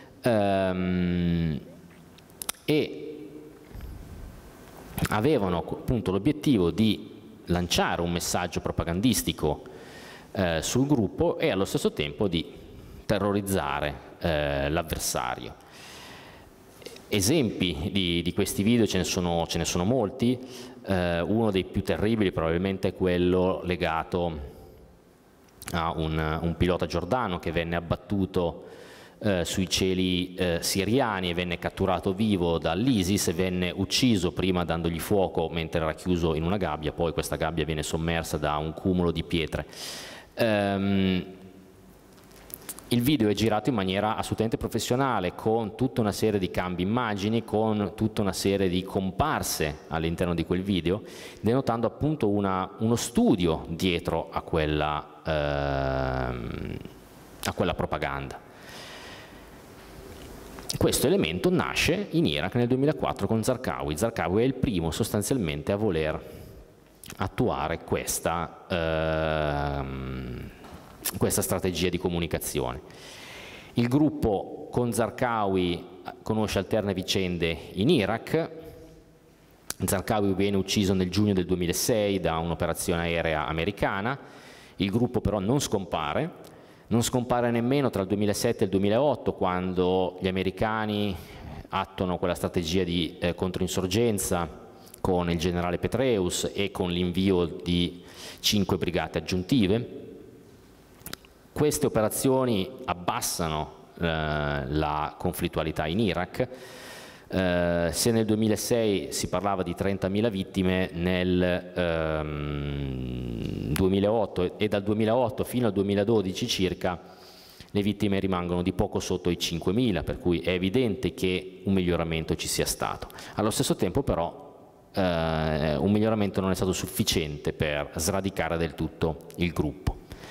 ehm, e avevano appunto l'obiettivo di lanciare un messaggio propagandistico eh, sul gruppo e allo stesso tempo di terrorizzare eh, l'avversario. Esempi di, di questi video ce ne sono, ce ne sono molti, eh, uno dei più terribili probabilmente è quello legato a un, un pilota giordano che venne abbattuto eh, sui cieli eh, siriani e venne catturato vivo dall'ISIS e venne ucciso prima dandogli fuoco mentre era chiuso in una gabbia, poi questa gabbia viene sommersa da un cumulo di pietre. Um, Il video è girato in maniera assolutamente professionale, con tutta una serie di cambi immagini, con tutta una serie di comparse all'interno di quel video, denotando appunto una, uno studio dietro a quella, ehm, a quella propaganda. Questo elemento nasce in Iraq nel duemilaquattro con Zarqawi. Zarqawi è il primo sostanzialmente a voler attuare questa ehm, questa strategia di comunicazione. Il gruppo con Zarqawi conosce alterne vicende in Iraq. Zarqawi viene ucciso nel giugno del duemilasei da un'operazione aerea americana, il gruppo però non scompare, non scompare nemmeno tra il duemilasette e il duemilaotto, quando gli americani attuano quella strategia di eh, controinsorgenza con il generale Petraeus e con l'invio di cinque brigate aggiuntive. Queste operazioni abbassano eh, la conflittualità in Iraq. Eh, se nel duemilasei si parlava di trentamila vittime, nel ehm, duemilaotto e dal duemilaotto fino al duemiladodici circa le vittime rimangono di poco sotto i cinquemila, per cui è evidente che un miglioramento ci sia stato. Allo stesso tempo però eh, un miglioramento non è stato sufficiente per sradicare del tutto il gruppo.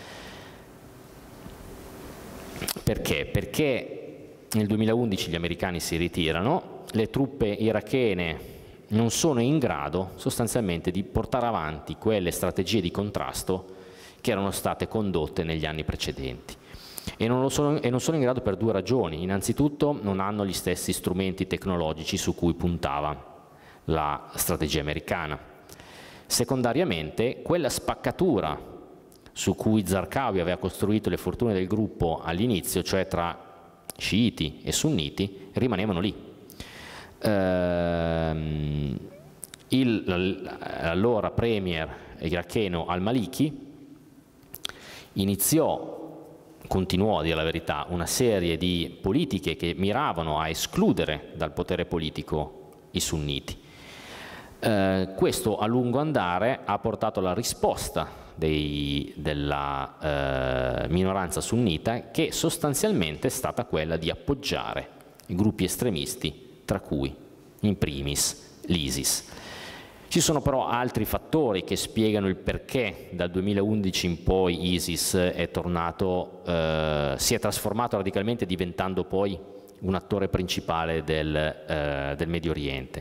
Perché? Perché nel duemilaundici gli americani si ritirano, le truppe irachene non sono in grado sostanzialmente di portare avanti quelle strategie di contrasto che erano state condotte negli anni precedenti. E non, lo sono, e non sono in grado per due ragioni. Innanzitutto non hanno gli stessi strumenti tecnologici su cui puntava la strategia americana. Secondariamente, quella spaccatura su cui Zarqawi aveva costruito le fortune del gruppo all'inizio, cioè tra sciiti e sunniti, rimanevano lì. Ehm, l'allora premier iracheno al-Maliki iniziò, continuò a dire la verità, una serie di politiche che miravano a escludere dal potere politico i sunniti. Eh, questo a lungo andare ha portato alla risposta Dei, della eh, minoranza sunnita, che sostanzialmente è stata quella di appoggiare i gruppi estremisti, tra cui in primis l'ISIS. Ci sono però altri fattori che spiegano il perché dal duemilaundici in poi ISIS è tornato, eh, si è trasformato radicalmente, diventando poi un attore principale del, eh, del Medio Oriente.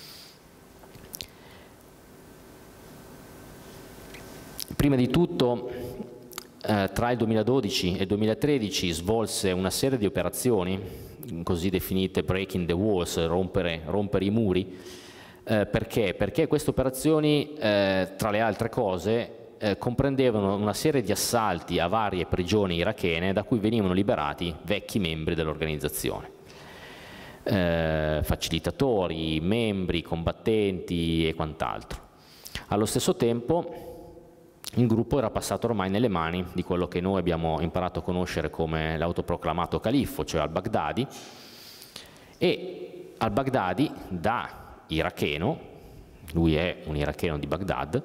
Prima di tutto, eh, tra il duemiladodici e il duemilatredici svolse una serie di operazioni, così definite breaking the walls, rompere, rompere i muri. Eh, perché? Perché queste operazioni, eh, tra le altre cose, eh, comprendevano una serie di assalti a varie prigioni irachene da cui venivano liberati vecchi membri dell'organizzazione. Eh, facilitatori, membri, combattenti e quant'altro. Allo stesso tempo il gruppo era passato ormai nelle mani di quello che noi abbiamo imparato a conoscere come l'autoproclamato califfo, cioè al-Baghdadi, e al-Baghdadi, da iracheno, lui è un iracheno di Baghdad,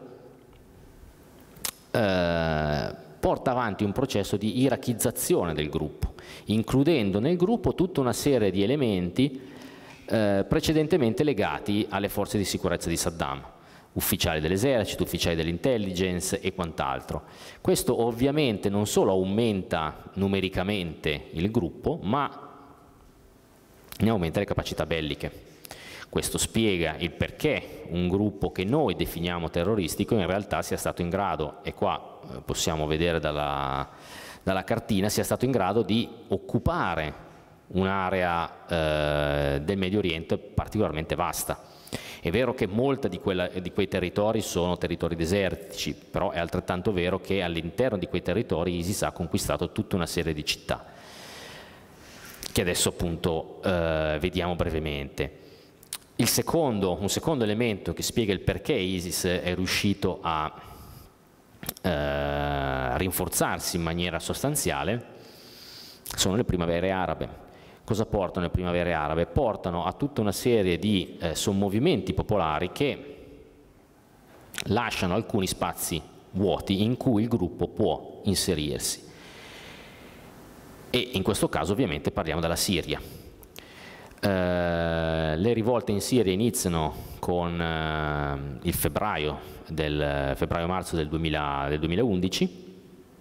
eh, porta avanti un processo di irachizzazione del gruppo, includendo nel gruppo tutta una serie di elementi eh, precedentemente legati alle forze di sicurezza di Saddam, ufficiali dell'esercito, ufficiali dell'intelligence e quant'altro. Questo ovviamente non solo aumenta numericamente il gruppo, ma ne aumenta le capacità belliche. Questo spiega il perché un gruppo che noi definiamo terroristico in realtà sia stato in grado, e qua possiamo vedere dalla, dalla cartina, sia stato in grado di occupare un'area eh, del Medio Oriente particolarmente vasta. È vero che molti di, di quei territori sono territori desertici, però è altrettanto vero che all'interno di quei territori ISIS ha conquistato tutta una serie di città, che adesso appunto eh, vediamo brevemente. Il secondo, un secondo elemento che spiega il perché ISIS è riuscito a eh, rinforzarsi in maniera sostanziale sono le primavere arabe. Cosa portano le primavere arabe? Portano a tutta una serie di eh, sommovimenti popolari che lasciano alcuni spazi vuoti in cui il gruppo può inserirsi. E in questo caso ovviamente parliamo della Siria. Eh, le rivolte in Siria iniziano con eh, il febbraio, del febbraio-marzo del, del duemilaundici,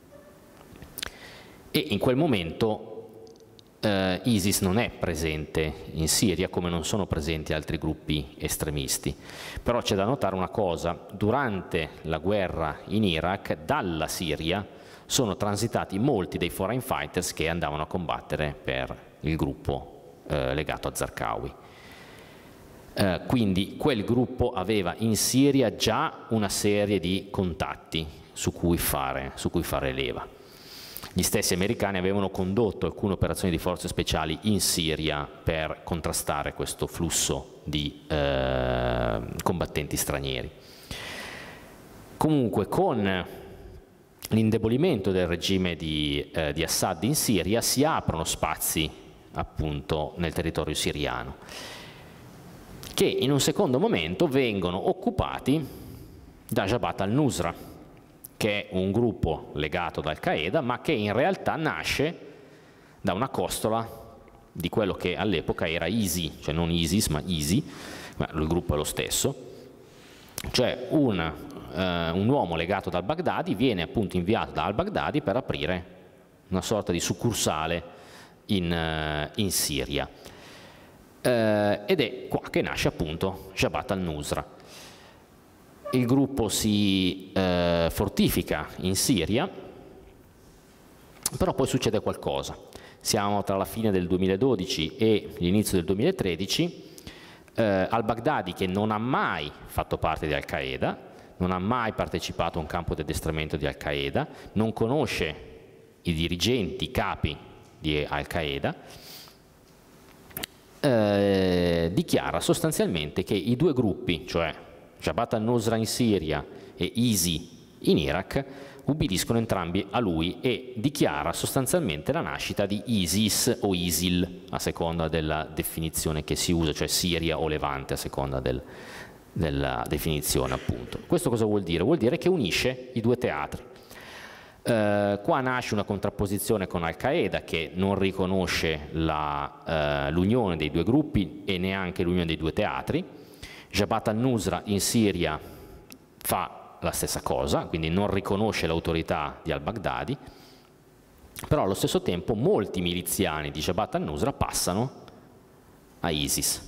e in quel momento eh, ISIS non è presente in Siria come non sono presenti altri gruppi estremisti. Però c'è da notare una cosa: durante la guerra in Iraq dalla Siria sono transitati molti dei foreign fighters che andavano a combattere per il gruppo Eh, legato a Zarqawi. Eh, quindi quel gruppo aveva in Siria già una serie di contatti su cui fare, su cui fare leva. Gli stessi americani avevano condotto alcune operazioni di forze speciali in Siria per contrastare questo flusso di eh, combattenti stranieri. Comunque, con l'indebolimento del regime di, eh, di Assad in Siria si aprono spazi appunto nel territorio siriano, che in un secondo momento vengono occupati da Jabhat al-Nusra, che è un gruppo legato ad Al-Qaeda, ma che in realtà nasce da una costola di quello che all'epoca era I S I, cioè non ISIS ma I S I, ma il gruppo è lo stesso, cioè un, eh, un uomo legato ad al-Baghdadi viene appunto inviato da al-Baghdadi per aprire una sorta di succursale In, in Siria, eh, ed è qua che nasce appunto Jabhat al-Nusra. Il gruppo si eh, fortifica in Siria, però poi succede qualcosa. Siamo tra la fine del duemiladodici e l'inizio del duemilatredici, eh, al-Baghdadi, che non ha mai fatto parte di Al-Qaeda, non ha mai partecipato a un campo di addestramento di Al-Qaeda, non conosce i dirigenti, i capi di Al-Qaeda, eh, dichiara sostanzialmente che i due gruppi, cioè Jabhat al-Nusra in Siria e I S I in Iraq, ubbidiscono entrambi a lui, e dichiara sostanzialmente la nascita di ISIS o ISIL, a seconda della definizione che si usa, cioè Siria o Levante, a seconda del, della definizione appunto. Questo cosa vuol dire? Vuol dire che unisce i due teatri. Uh, qua nasce una contrapposizione con Al-Qaeda, che non riconosce l'unione uh, dei due gruppi e neanche l'unione dei due teatri. Jabhat al-Nusra in Siria fa la stessa cosa, quindi non riconosce l'autorità di al-Baghdadi, però allo stesso tempo molti miliziani di Jabhat al-Nusra passano a ISIS.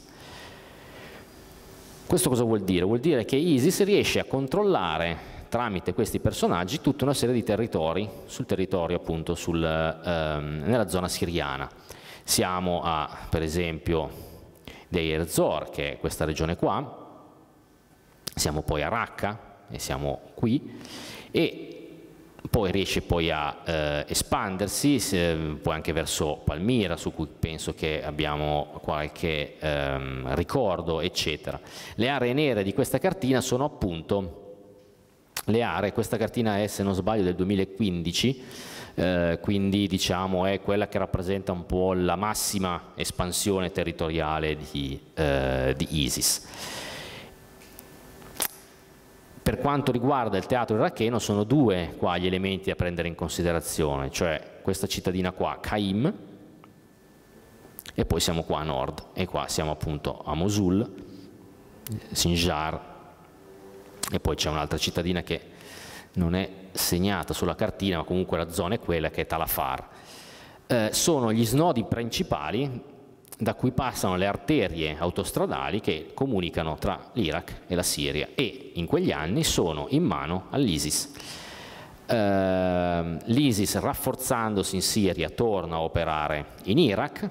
Questo cosa vuol dire? Vuol dire che ISIS riesce a controllare tramite questi personaggi tutta una serie di territori, sul territorio appunto sul, ehm, nella zona siriana. Siamo a, per esempio, Deir ez-Zor, che è questa regione qua, siamo poi a Raqqa, e siamo qui, e poi riesce poi a eh, espandersi, se, poi anche verso Palmira, su cui penso che abbiamo qualche ehm, ricordo, eccetera. Le aree nere di questa cartina sono appunto le aree, questa cartina è, se non sbaglio, del duemilaquindici, eh, quindi diciamo è quella che rappresenta un po' la massima espansione territoriale di, eh, di ISIS. Per quanto riguarda il teatro iracheno sono due qua gli elementi a prendere in considerazione, cioè questa cittadina qua, Qaim, e poi siamo qua a nord, e qua siamo appunto a Mosul, Sinjar, e poi c'è un'altra cittadina che non è segnata sulla cartina, ma comunque la zona è quella, che è Tal Afar. Eh, sono gli snodi principali da cui passano le arterie autostradali che comunicano tra l'Iraq e la Siria, e in quegli anni sono in mano all'ISIS. Eh, L'ISIS, rafforzandosi in Siria, torna a operare in Iraq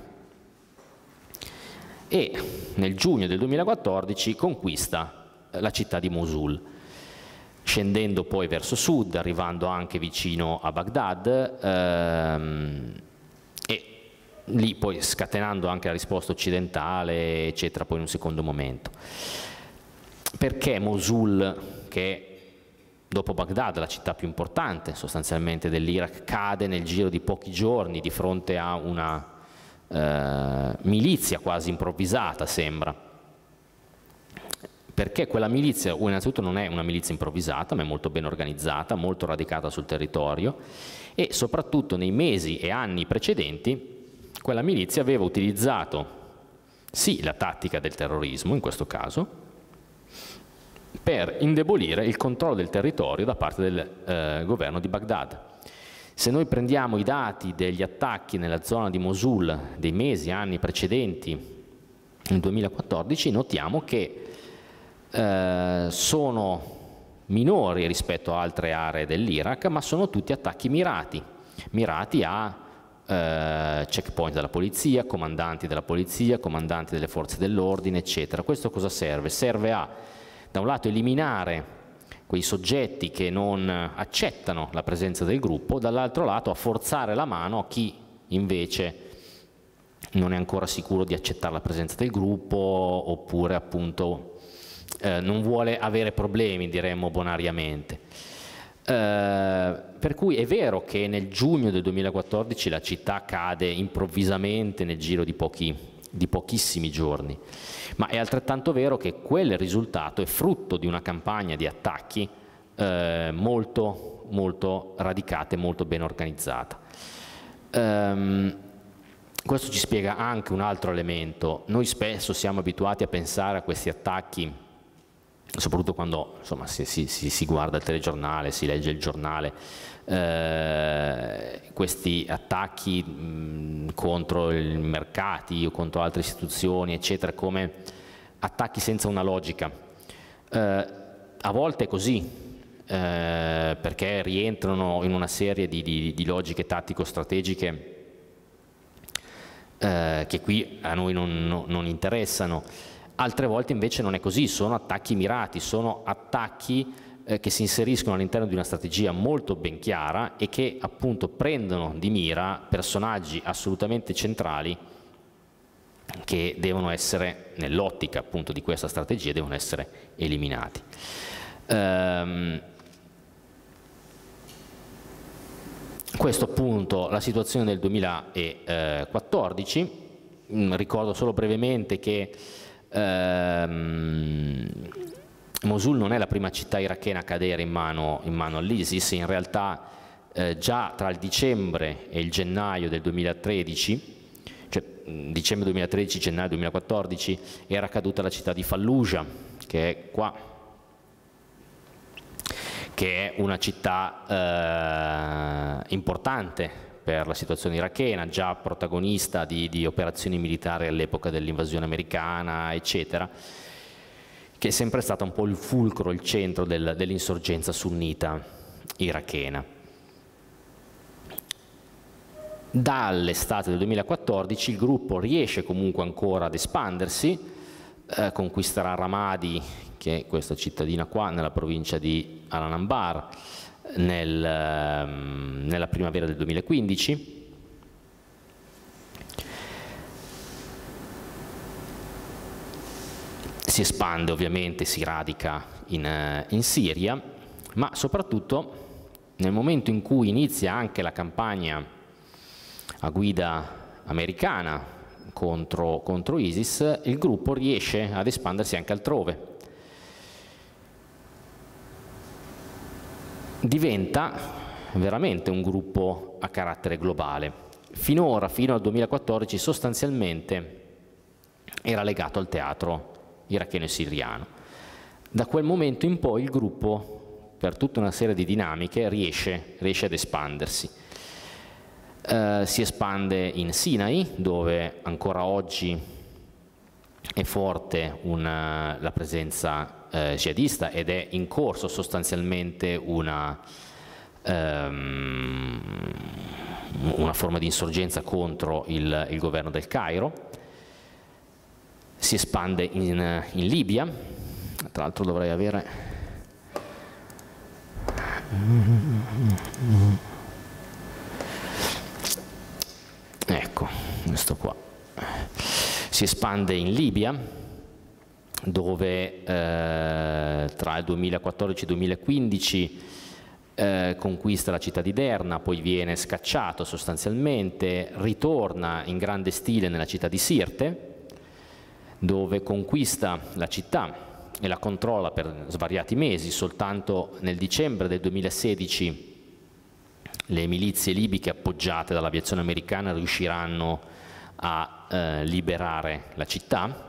e nel giugno del duemilaquattordici conquista la città di Mosul, scendendo poi verso sud, arrivando anche vicino a Baghdad, ehm, e lì poi scatenando anche la risposta occidentale, eccetera, poi in un secondo momento. Perché Mosul, che è dopo Baghdad la città più importante sostanzialmente dell'Iraq, cade nel giro di pochi giorni di fronte a una eh, milizia quasi improvvisata, sembra? Perché quella milizia, innanzitutto, non è una milizia improvvisata, ma è molto ben organizzata, molto radicata sul territorio, e soprattutto nei mesi e anni precedenti quella milizia aveva utilizzato sì la tattica del terrorismo, in questo caso, per indebolire il controllo del territorio da parte del eh, governo di Baghdad. Se noi prendiamo i dati degli attacchi nella zona di Mosul dei mesi e anni precedenti, nel duemilaquattordici, notiamo che eh, sono minori rispetto a altre aree dell'Iraq, ma sono tutti attacchi mirati, mirati a eh, checkpoint della polizia, comandanti della polizia, comandanti delle forze dell'ordine, eccetera. Questo cosa serve? Serve a, da un lato, eliminare quei soggetti che non accettano la presenza del gruppo, dall'altro lato a forzare la mano a chi invece non è ancora sicuro di accettare la presenza del gruppo, oppure appunto eh, non vuole avere problemi, diremmo bonariamente. Eh, per cui è vero che nel giugno del duemilaquattordici la città cade improvvisamente nel giro di, pochi, di pochissimi giorni, ma è altrettanto vero che quel risultato è frutto di una campagna di attacchi eh, molto, molto radicata e molto ben organizzata. Um, questo ci spiega anche un altro elemento. Noi spesso siamo abituati a pensare a questi attacchi, soprattutto quando insomma, si, si, si guarda il telegiornale, si legge il giornale, eh, questi attacchi mh, contro i mercati o contro altre istituzioni, eccetera, come attacchi senza una logica. Eh, a volte è così, eh, perché rientrano in una serie di, di, di logiche tattico-strategiche eh, che qui a noi non, non interessano. Altre volte invece non è così, sono attacchi mirati, sono attacchi eh, che si inseriscono all'interno di una strategia molto ben chiara e che appunto prendono di mira personaggi assolutamente centrali che devono essere, nell'ottica appunto di questa strategia, devono essere eliminati. Ehm, questo appunto la situazione del duemilaquattordici, mm, ricordo solo brevemente che ehm, Mosul non è la prima città irachena a cadere in mano, in mano all'ISIS, in realtà eh, già tra il dicembre e il gennaio del duemilatredici, cioè dicembre duemilatredici, gennaio duemilaquattordici, era caduta la città di Fallujah, che è qua, che è una città eh, importante per la situazione irachena, già protagonista di, di operazioni militari all'epoca dell'invasione americana, eccetera, che è sempre stata un po' il fulcro, il centro del, dell'insorgenza sunnita irachena. Dall'estate del duemilaquattordici il gruppo riesce comunque ancora ad espandersi, eh, conquisterà Ramadi, che è questa cittadina qua nella provincia di Al-Anbar, nel, ehm, nella primavera del duemilaquindici. Si espande ovviamente, si radica in, in Siria, ma soprattutto nel momento in cui inizia anche la campagna a guida americana contro, contro ISIS, il gruppo riesce ad espandersi anche altrove. Diventa veramente un gruppo a carattere globale. Finora, fino al duemilaquattordici, sostanzialmente era legato al teatro iracheno e siriano. Da quel momento in poi il gruppo, per tutta una serie di dinamiche, riesce, riesce ad espandersi. Eh, si espande in Sinai, dove ancora oggi è forte una, la presenza eh, jihadista ed è in corso sostanzialmente una, um, una forma di insorgenza contro il, il governo del Cairo. Si espande in, in Libia, tra l'altro dovrei avere ecco, questo qua. Si espande in Libia, dove eh, tra il duemilaquattordici e il duemilaquindici eh, conquista la città di Derna, poi viene scacciato sostanzialmente, ritorna in grande stile nella città di Sirte, dove conquista la città e la controlla per svariati mesi. Soltanto nel dicembre del duemilasedici le milizie libiche appoggiate dall'aviazione americana riusciranno a eh, liberare la città.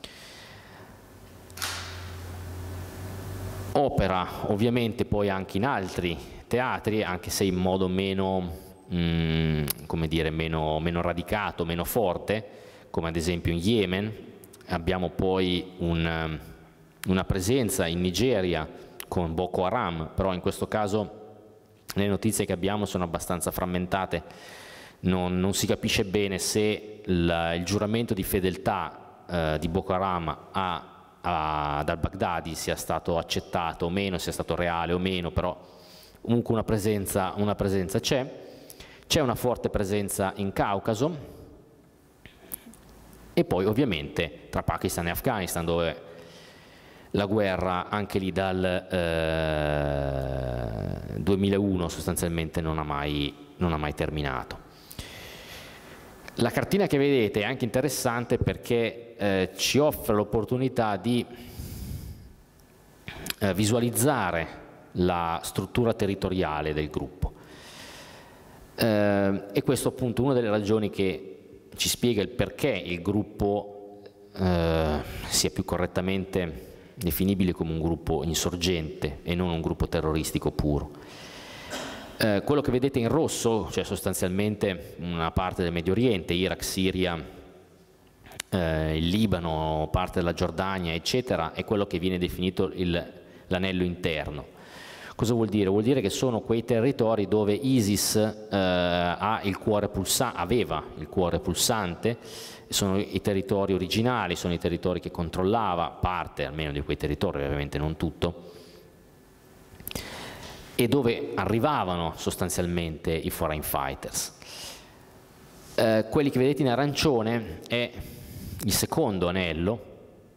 Opera ovviamente poi anche in altri teatri, anche se in modo meno, mh, come dire, meno, meno radicato, meno forte, come ad esempio in Yemen. Abbiamo poi un, una presenza in Nigeria con Boko Haram, però in questo caso le notizie che abbiamo sono abbastanza frammentate, non, non si capisce bene se il, il giuramento di fedeltà eh, di Boko Haram a, a, ad al-Baghdadi sia stato accettato o meno, sia stato reale o meno, però comunque una presenza, una presenza c'è. C'è una forte presenza in Caucaso, e poi ovviamente tra Pakistan e Afghanistan, dove la guerra anche lì dal eh, duemilauno sostanzialmente non ha, mai, non ha mai terminato. La cartina che vedete è anche interessante perché eh, ci offre l'opportunità di eh, visualizzare la struttura territoriale del gruppo. Eh, e questo appunto è una delle ragioni che ci spiega il perché il gruppo eh, sia più correttamente definibile come un gruppo insorgente e non un gruppo terroristico puro. Eh, quello che vedete in rosso, cioè sostanzialmente una parte del Medio Oriente, Iraq, Siria, eh, il Libano, parte della Giordania, eccetera, è quello che viene definito l'anello interno. Cosa vuol dire? Vuol dire che sono quei territori dove ISIS eh, ha il cuore pulsa- aveva il cuore pulsante, sono i territori originali, sono i territori che controllava, parte almeno di quei territori, ovviamente non tutto, e dove arrivavano sostanzialmente i foreign fighters. Eh, quelli che vedete in arancione è il secondo anello,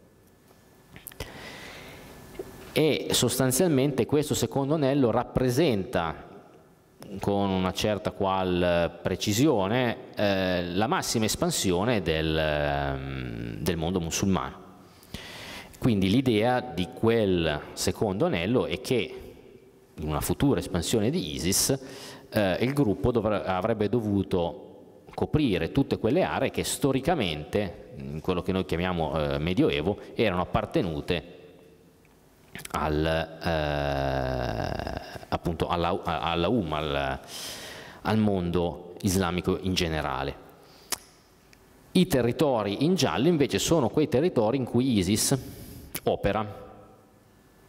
e sostanzialmente questo secondo anello rappresenta con una certa qual precisione eh, la massima espansione del, del mondo musulmano. Quindi l'idea di quel secondo anello è che in una futura espansione di ISIS eh, il gruppo dovre- avrebbe dovuto coprire tutte quelle aree che storicamente, in quello che noi chiamiamo eh, Medioevo, erano appartenute al, eh, appunto alla, alla U M, al, al mondo islamico in generale. I territori in giallo invece sono quei territori in cui ISIS opera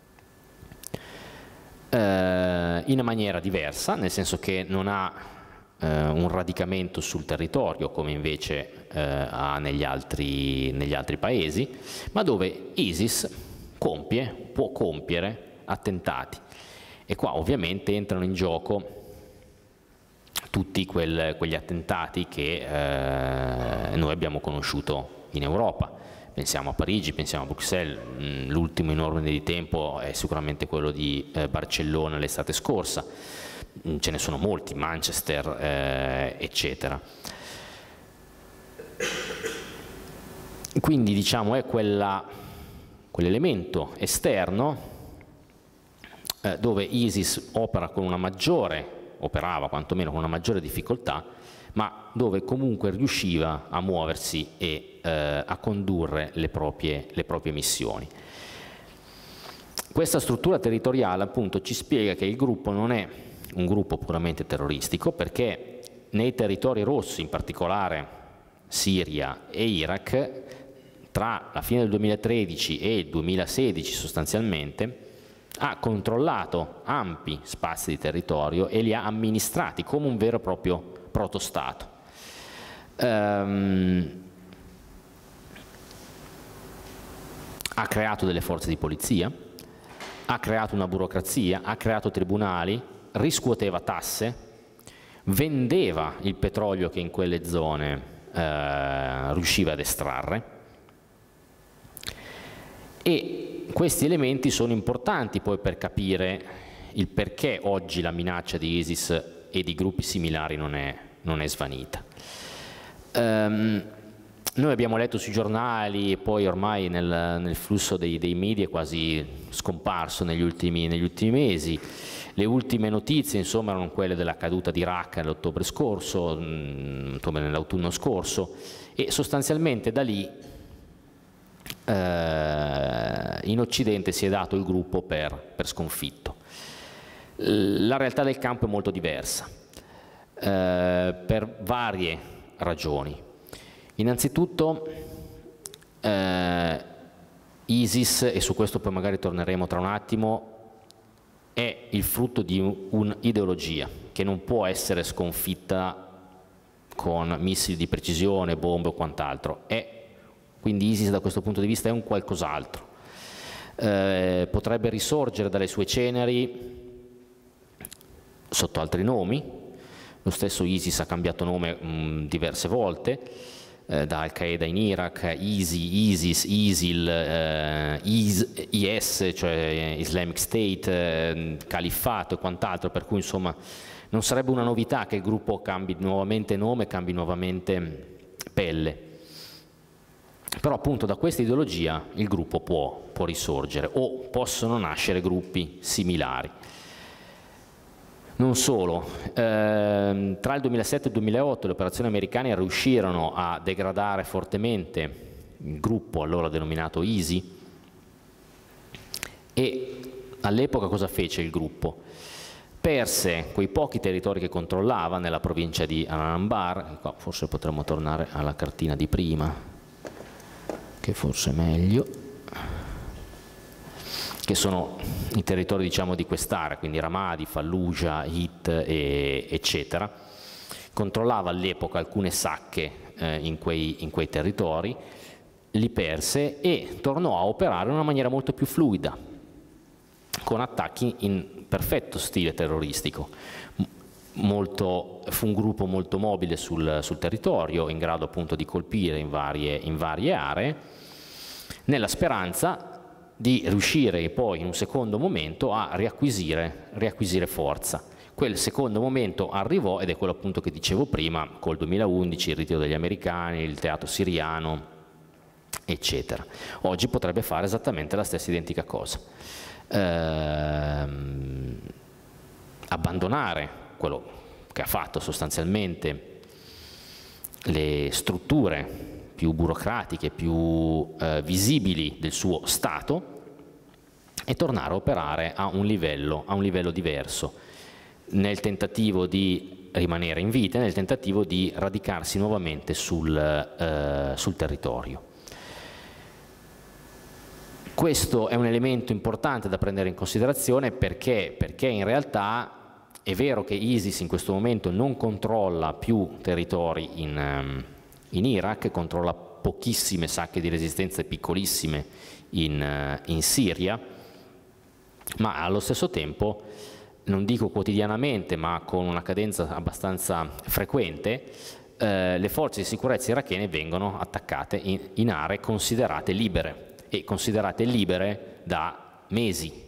eh, in una maniera diversa, nel senso che non ha eh, un radicamento sul territorio come invece eh, ha negli altri, negli altri paesi, ma dove ISIS compie, può compiere attentati. E qua ovviamente entrano in gioco tutti quel, quegli attentati che eh, noi abbiamo conosciuto in Europa. Pensiamo a Parigi, pensiamo a Bruxelles, l'ultimo in ordine di tempo è sicuramente quello di eh, Barcellona l'estate scorsa, ce ne sono molti, Manchester, eh, eccetera. Quindi diciamo è quella, quell'elemento esterno eh, dove ISIS opera con una maggiore operava quantomeno con una maggiore difficoltà, ma dove comunque riusciva a muoversi e eh, a condurre le proprie, le proprie missioni. Questa struttura territoriale appunto ci spiega che il gruppo non è un gruppo puramente terroristico, perché nei territori rossi, in particolare Siria e Iraq, tra la fine del duemilatredici e il duemilasedici sostanzialmente, ha controllato ampi spazi di territorio e li ha amministrati come un vero e proprio protostato. Um, ha creato delle forze di polizia, ha creato una burocrazia, ha creato tribunali, riscuoteva tasse, vendeva il petrolio che in quelle zone eh, riusciva ad estrarre, e questi elementi sono importanti poi per capire il perché oggi la minaccia di ISIS e di gruppi similari non è, non è svanita. Um, noi abbiamo letto sui giornali e poi ormai nel, nel flusso dei, dei media è quasi scomparso negli ultimi, negli ultimi mesi. Le ultime notizie insomma erano quelle della caduta di Raqqa nell'ottobre scorso, nell'autunno scorso, e sostanzialmente da lì eh, in Occidente si è dato il gruppo per, per sconfitto. La realtà del campo è molto diversa, eh, per varie ragioni. Innanzitutto eh, ISIS, e su questo poi magari torneremo tra un attimo, è il frutto di un'ideologia che non può essere sconfitta con missili di precisione, bombe o quant'altro. Quindi ISIS da questo punto di vista è un qualcos'altro. Eh, potrebbe risorgere dalle sue ceneri sotto altri nomi. Lo stesso ISIS ha cambiato nome mh, diverse volte, eh, da Al-Qaeda in Iraq, ISI, ISIS, ISIL, eh, I S, cioè Islamic State, eh, Califfato e quant'altro, per cui insomma non sarebbe una novità che il gruppo cambi nuovamente nome, cambi nuovamente pelle. Però appunto da questa ideologia il gruppo può, può risorgere, o possono nascere gruppi similari. Non solo, ehm, tra il duemilasette e il duemilaotto le operazioni americane riuscirono a degradare fortemente il gruppo allora denominato ISI, e all'epoca cosa fece il gruppo? Perse quei pochi territori che controllava nella provincia di Anbar, qua forse potremmo tornare alla cartina di prima, che forse è meglio, che sono i territori diciamo di quest'area, quindi Ramadi, Fallujah, Hit, e, eccetera. Controllava all'epoca alcune sacche eh, in, quei, in quei territori, li perse e tornò a operare in una maniera molto più fluida, con attacchi in perfetto stile terroristico. Molto, fu un gruppo molto mobile sul, sul territorio, in grado appunto di colpire in varie, in varie aree, nella speranza di riuscire poi in un secondo momento a riacquisire, riacquisire forza. Quel secondo momento arrivò ed è quello appunto che dicevo prima, col duemilaundici, il ritiro degli americani, il teatro siriano, eccetera. Oggi potrebbe fare esattamente la stessa identica cosa. Ehm, abbandonare quello che ha fatto sostanzialmente le strutture più burocratiche, più eh, visibili del suo Stato, e tornare a operare a un livello, a un livello diverso, nel tentativo di rimanere in vita, nel tentativo di radicarsi nuovamente sul, eh, sul territorio. Questo è un elemento importante da prendere in considerazione perché, perché in realtà è vero che ISIS in questo momento non controlla più territori in, in Iraq, controlla pochissime sacche di resistenza e piccolissime in, in Siria, ma allo stesso tempo, non dico quotidianamente, ma con una cadenza abbastanza frequente, eh, le forze di sicurezza irachene vengono attaccate in, in aree considerate libere, e considerate libere da mesi.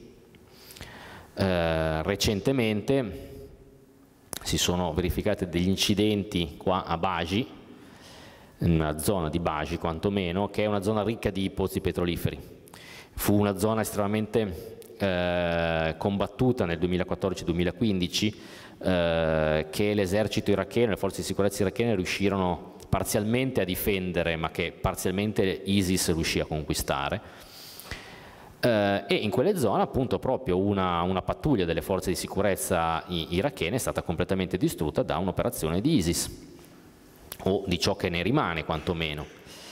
Eh, recentemente si sono verificati degli incidenti qua a Baji, nella zona di Baji quantomeno, che è una zona ricca di pozzi petroliferi. Fu una zona estremamente eh, combattuta nel duemilaquattordici duemilaquindici, eh, che l'esercito iracheno, le forze di sicurezza irachene riuscirono parzialmente a difendere, ma che parzialmente ISIS riuscì a conquistare. Eh, e in quelle zone appunto proprio una, una pattuglia delle forze di sicurezza irachene è stata completamente distrutta da un'operazione di ISIS, o di ciò che ne rimane quantomeno.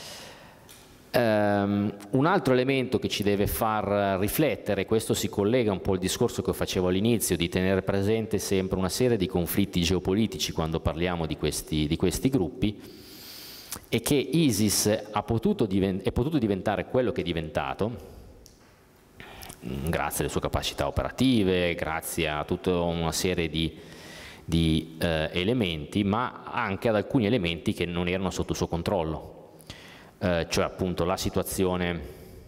Um, un altro elemento che ci deve far riflettere, questo si collega un po' al discorso che facevo all'inizio, di tenere presente sempre una serie di conflitti geopolitici quando parliamo di questi, di questi gruppi, è che ISIS ha potuto è potuto diventare quello che è diventato grazie alle sue capacità operative, grazie a tutta una serie di, di eh, elementi, ma anche ad alcuni elementi che non erano sotto il suo controllo, eh, cioè appunto la situazione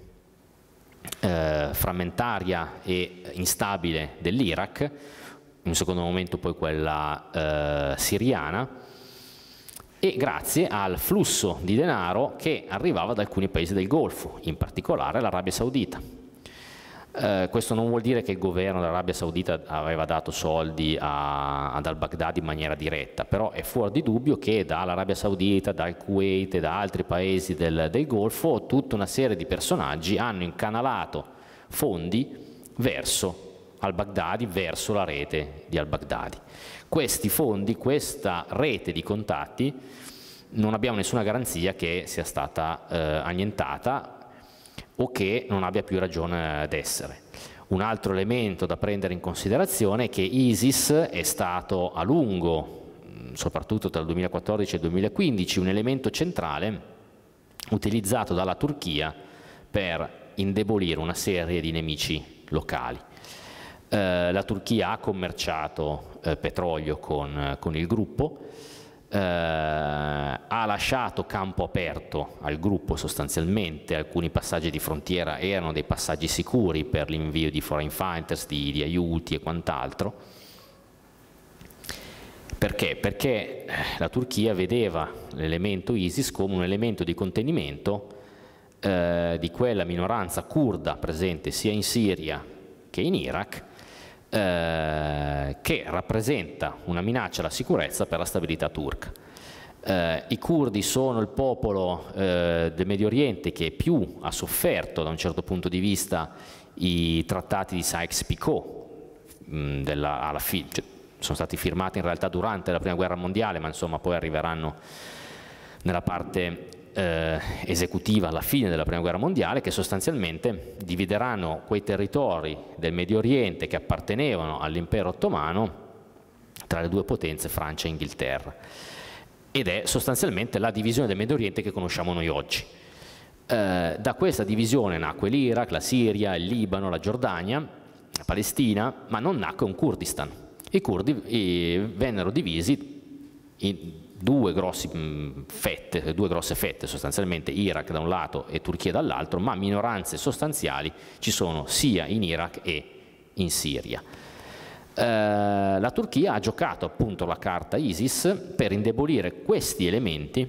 eh, frammentaria e instabile dell'Iraq, in un secondo momento poi quella eh, siriana, e grazie al flusso di denaro che arrivava da alcuni paesi del Golfo, in particolare l'Arabia Saudita. Eh, questo non vuol dire che il governo dell'Arabia Saudita aveva dato soldi a, ad al-Baghdadi in maniera diretta, però è fuori di dubbio che dall'Arabia Saudita, dal Kuwait e da altri paesi del, del Golfo tutta una serie di personaggi hanno incanalato fondi verso al-Baghdadi, verso la rete di al-Baghdadi. Questi fondi, questa rete di contatti, non abbiamo nessuna garanzia che sia stata eh, annientata o che non abbia più ragione d'essere. Un altro elemento da prendere in considerazione è che ISIS è stato a lungo, soprattutto tra il duemilaquattordici e il duemilaquindici, un elemento centrale utilizzato dalla Turchia per indebolire una serie di nemici locali. Eh, la Turchia ha commerciato eh, petrolio con, con il gruppo, Eh, ha lasciato campo aperto al gruppo sostanzialmente, alcuni passaggi di frontiera erano dei passaggi sicuri per l'invio di foreign fighters, di, di aiuti e quant'altro. Perché? Perché la Turchia vedeva l'elemento ISIS come un elemento di contenimento eh, di quella minoranza curda presente sia in Siria che in Iraq, Eh, che rappresenta una minaccia alla sicurezza per la stabilità turca. Eh, I curdi sono il popolo eh, del Medio Oriente che più ha sofferto da un certo punto di vista i trattati di Sykes-Picot, mh, della, alla fi cioè, sono stati firmati in realtà durante la Prima Guerra Mondiale, ma insomma poi arriveranno nella parte Eh, esecutiva alla fine della Prima Guerra Mondiale, che sostanzialmente divideranno quei territori del Medio Oriente che appartenevano all'impero ottomano tra le due potenze Francia e Inghilterra, ed è sostanzialmente la divisione del Medio Oriente che conosciamo noi oggi. Eh, da questa divisione nacque l'Iraq, la Siria, il Libano, la Giordania, la Palestina, ma non nacque un Kurdistan. I curdi eh, vennero divisi in due, grossi, mh, fette, due grosse fette, sostanzialmente Iraq da un lato e Turchia dall'altro, ma minoranze sostanziali ci sono sia in Iraq e in Siria. Eh, la Turchia ha giocato appunto la carta ISIS per indebolire questi elementi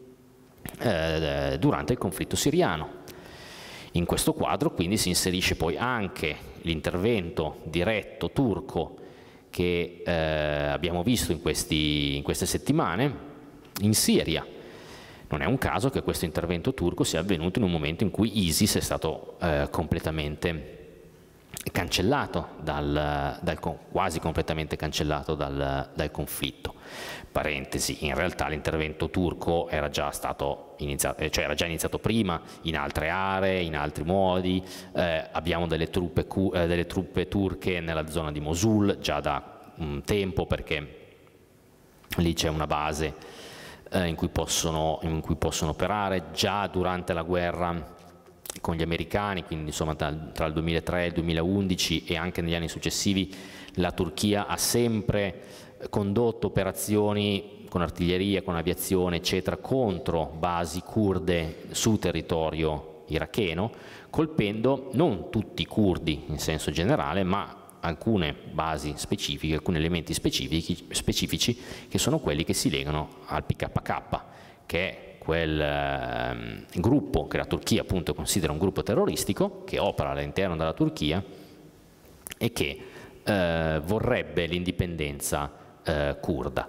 eh, durante il conflitto siriano. In questo quadro quindi si inserisce poi anche l'intervento diretto turco che eh, abbiamo visto in, questi, in queste settimane in Siria. Non è un caso che questo intervento turco sia avvenuto in un momento in cui ISIS è stato eh, completamente cancellato, dal, dal, quasi completamente cancellato dal, dal conflitto. Parentesi, in realtà l'intervento turco era già stato iniziato, cioè era già iniziato prima, in altre aree, in altri modi. Eh, abbiamo delle truppe, eh, delle truppe turche nella zona di Mosul già da um, tempo, perché lì c'è una base eh, in cui possono, in cui possono operare. Già durante la guerra con gli americani, quindi insomma tra, tra il duemilatré e il duemilaundici e anche negli anni successivi, la Turchia ha sempre condotto operazioni con artiglieria, con aviazione, eccetera, contro basi curde su territorio iracheno, colpendo non tutti i curdi in senso generale, ma alcune basi specifiche, alcuni elementi specifici, specifici che sono quelli che si legano al P K K, che è quel eh, gruppo che la Turchia appunto considera un gruppo terroristico, che opera all'interno della Turchia e che eh, vorrebbe l'indipendenza eh, curda.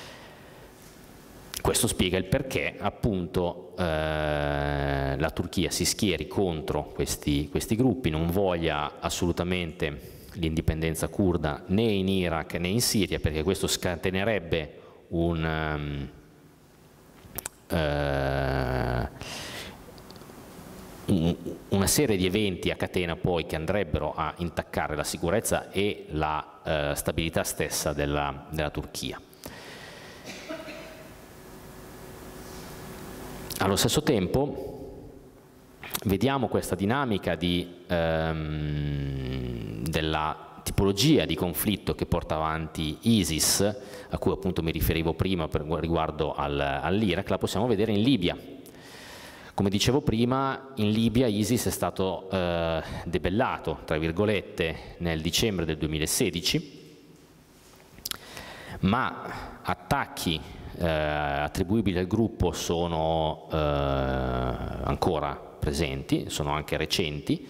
Questo spiega il perché appunto eh, la Turchia si schieri contro questi, questi gruppi, non voglia assolutamente l'indipendenza curda né in Iraq né in Siria, perché questo scatenerebbe un, um, uh, un, una serie di eventi a catena poi che andrebbero a intaccare la sicurezza e la uh, stabilità stessa della, della Turchia. Allo stesso tempo vediamo questa dinamica di, ehm, della tipologia di conflitto che porta avanti ISIS, a cui appunto mi riferivo prima per riguardo al, all'Iraq, la possiamo vedere in Libia. Come dicevo prima, in Libia ISIS è stato eh, debellato, tra virgolette, nel dicembre del duemilasedici, ma attacchi Eh, attribuibili al gruppo sono eh, ancora presenti, sono anche recenti.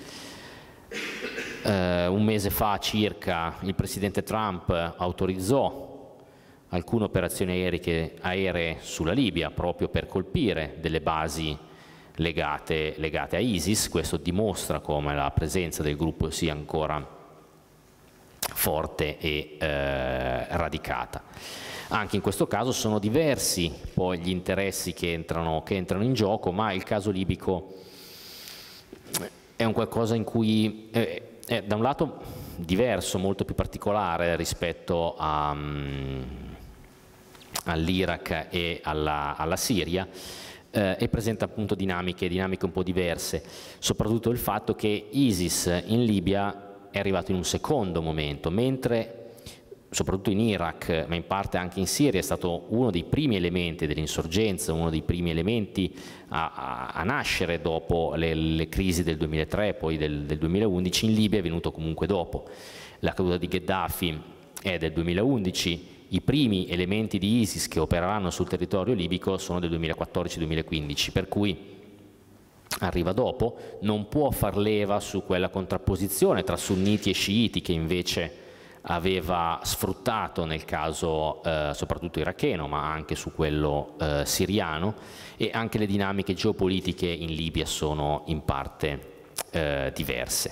Eh, un mese fa circa il presidente Trump autorizzò alcune operazioni aeree, aeree sulla Libia proprio per colpire delle basi legate, legate a ISIS. Questo dimostra come la presenza del gruppo sia ancora forte e eh, radicata. Anche in questo caso sono diversi poi gli interessi che entrano, che entrano in gioco, ma il caso libico è un qualcosa in cui è, è da un lato diverso, molto più particolare rispetto a, um, all'Iraq e alla, alla Siria, eh, e presenta appunto dinamiche, dinamiche un po' diverse, soprattutto il fatto che ISIS in Libia è arrivato in un secondo momento, mentre soprattutto in Iraq, ma in parte anche in Siria, è stato uno dei primi elementi dell'insorgenza, uno dei primi elementi a, a, a nascere dopo le, le crisi del duemilatré e poi del, del duemilaundici. In Libia è venuto comunque dopo. La caduta di Gheddafi è del duemilaundici, i primi elementi di ISIS che opereranno sul territorio libico sono del duemilaquattordici duemilaquindici, per cui arriva dopo, non può far leva su quella contrapposizione tra sunniti e sciiti che invece aveva sfruttato nel caso eh, soprattutto iracheno, ma anche su quello eh, siriano, e anche le dinamiche geopolitiche in Libia sono in parte eh, diverse.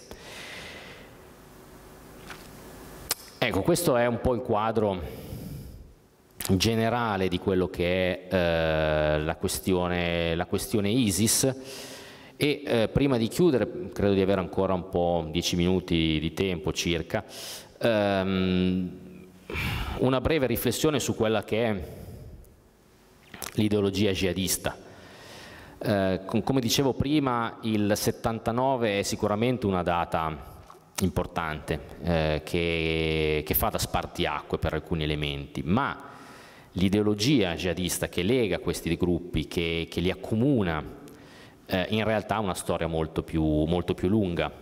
Ecco, questo è un po' il quadro generale di quello che è eh, la, questione, la questione ISIS. E eh, prima di chiudere, credo di avere ancora un po', dieci minuti di tempo circa, Um, una breve riflessione su quella che è l'ideologia jihadista. Uh, com come dicevo prima, il settantanove è sicuramente una data importante eh, che, che fa da spartiacque per alcuni elementi, ma l'ideologia jihadista che lega questi gruppi, che, che li accomuna, eh, in realtà ha una storia molto più, molto più lunga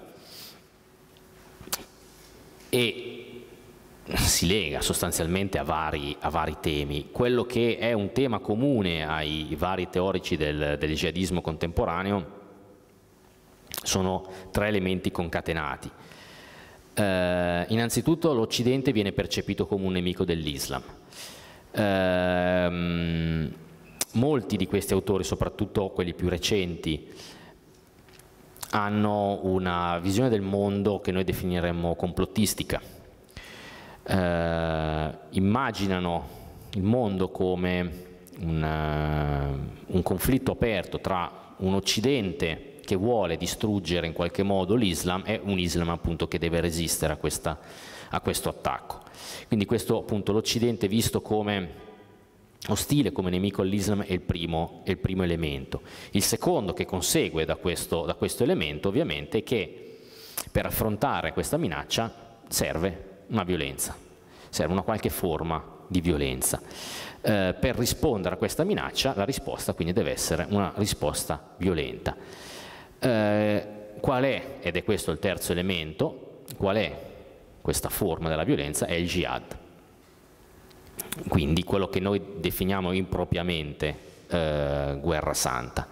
e si lega sostanzialmente a vari, a vari temi. Quello che è un tema comune ai vari teorici del, del jihadismo contemporaneo sono tre elementi concatenati. Eh, innanzitutto l'Occidente viene percepito come un nemico dell'Islam. Eh, molti di questi autori, soprattutto quelli più recenti, hanno una visione del mondo che noi definiremmo complottistica. Eh, immaginano il mondo come un, uh, un conflitto aperto tra un Occidente che vuole distruggere in qualche modo l'Islam e un Islam appunto che deve resistere a questa, a questo attacco. Quindi questo appunto l'Occidente visto come ostile, come nemico all'Islam è il primo, è il primo elemento. Il secondo che consegue da questo, da questo elemento ovviamente è che per affrontare questa minaccia serve una violenza, serve una qualche forma di violenza. Eh, per rispondere a questa minaccia la risposta quindi deve essere una risposta violenta. Eh, qual è, ed è questo il terzo elemento, qual è questa forma della violenza? È il jihad. Quindi quello che noi definiamo impropriamente eh, guerra santa.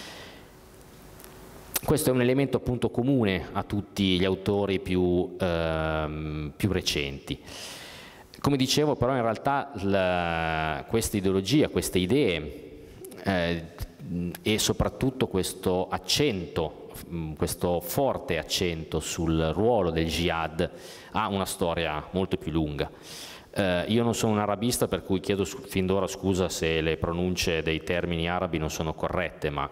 Questo è un elemento appunto comune a tutti gli autori più, ehm, più recenti. Come dicevo però in realtà la, questa ideologia, queste idee eh, e soprattutto questo accento, questo forte accento sul ruolo del jihad ha una storia molto più lunga. Eh, io non sono un arabista, per cui chiedo fin d'ora scusa se le pronunce dei termini arabi non sono corrette, ma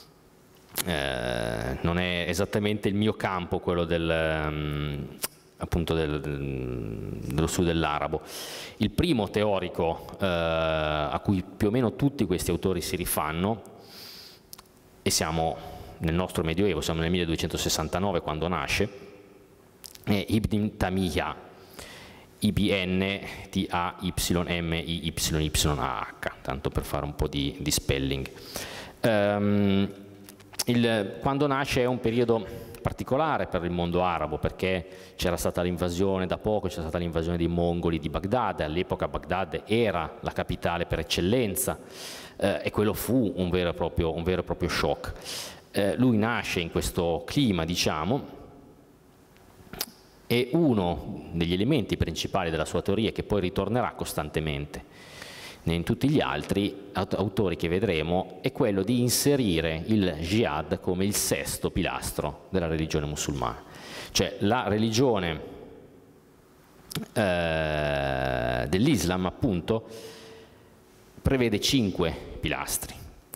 eh, non è esattamente il mio campo quello del, um, appunto del, del, dello studio dell'arabo. Il primo teorico eh, a cui più o meno tutti questi autori si rifanno, e siamo nel nostro Medioevo, siamo nel milleduecentosessantanove quando nasce, è Ibn Taymiyyah, I B N T A Y M I Y Y A H, tanto per fare un po' di, di spelling. Um, il, quando nasce è un periodo particolare per il mondo arabo, perché c'era stata l'invasione, da poco c'era stata l'invasione dei mongoli di Baghdad, all'epoca Baghdad era la capitale per eccellenza, eh, e quello fu un vero e proprio, un vero e proprio shock. Eh, lui nasce in questo clima, diciamo, e uno degli elementi principali della sua teoria, che poi ritornerà costantemente in tutti gli altri autori che vedremo, è quello di inserire il jihad come il sesto pilastro della religione musulmana. Cioè la religione eh, dell'Islam appunto prevede cinque pilastri,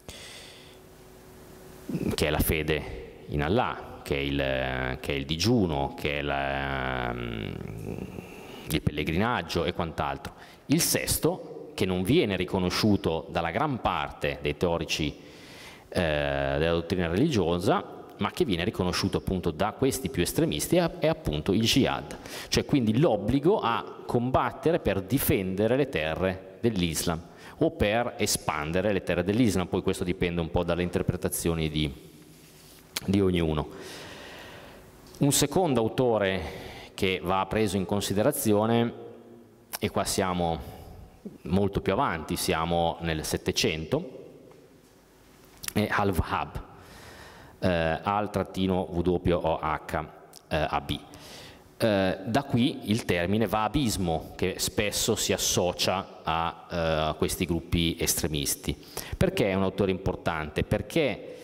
che è la fede in Allah, che è il, che è il digiuno, che è la, il pellegrinaggio e quant'altro. Il sesto, che non viene riconosciuto dalla gran parte dei teorici eh, della dottrina religiosa, ma che viene riconosciuto appunto da questi più estremisti, è, è appunto il jihad, cioè quindi l'obbligo a combattere per difendere le terre dell'Islam o per espandere le terre dell'Islam, poi questo dipende un po' dalle interpretazioni di, di ognuno. Un secondo autore che va preso in considerazione, e qua siamo molto più avanti, siamo nel Settecento, è Al-Wahhab, eh, Al-W O H A B. Eh, da qui il termine wahhabismo, che spesso si associa a, eh, a questi gruppi estremisti. Perché è un autore importante? Perché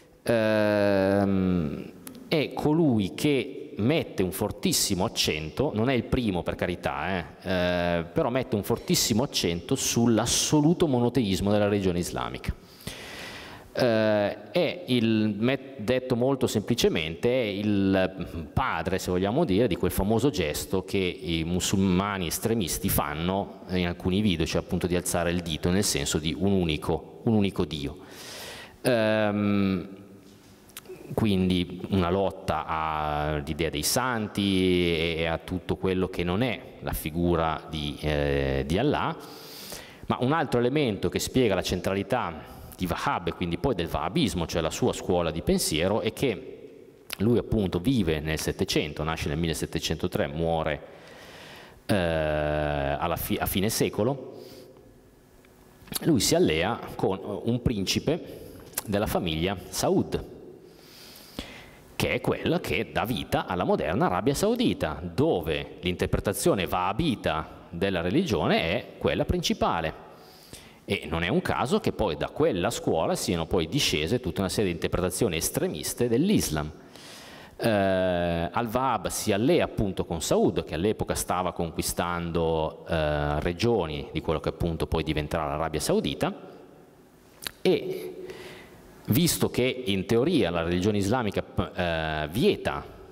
ehm, è colui che mette un fortissimo accento, non è il primo per carità, eh, eh, però mette un fortissimo accento sull'assoluto monoteismo della religione islamica. Eh, è il, detto molto semplicemente, è il padre, se vogliamo dire, di quel famoso gesto che i musulmani estremisti fanno in alcuni video, cioè appunto di alzare il dito nel senso di un unico, un unico Dio. Ehm, Quindi una lotta all'idea dei santi e a tutto quello che non è la figura di, eh, di Allah, ma un altro elemento che spiega la centralità di Wahhab e quindi poi del wahhabismo, cioè la sua scuola di pensiero, è che lui appunto vive nel Settecento, nasce nel millesettecentotre, muore eh, alla fi a fine secolo. Lui si allea con un principe della famiglia Saud, che è quella che dà vita alla moderna Arabia Saudita, dove l'interpretazione wahhabita della religione è quella principale. E non è un caso che poi da quella scuola siano poi discese tutta una serie di interpretazioni estremiste dell'Islam. Eh, Al-Wahhab si allea appunto con Saud, che all'epoca stava conquistando eh, regioni di quello che appunto poi diventerà l'Arabia Saudita, e visto che in teoria la religione islamica eh, vieta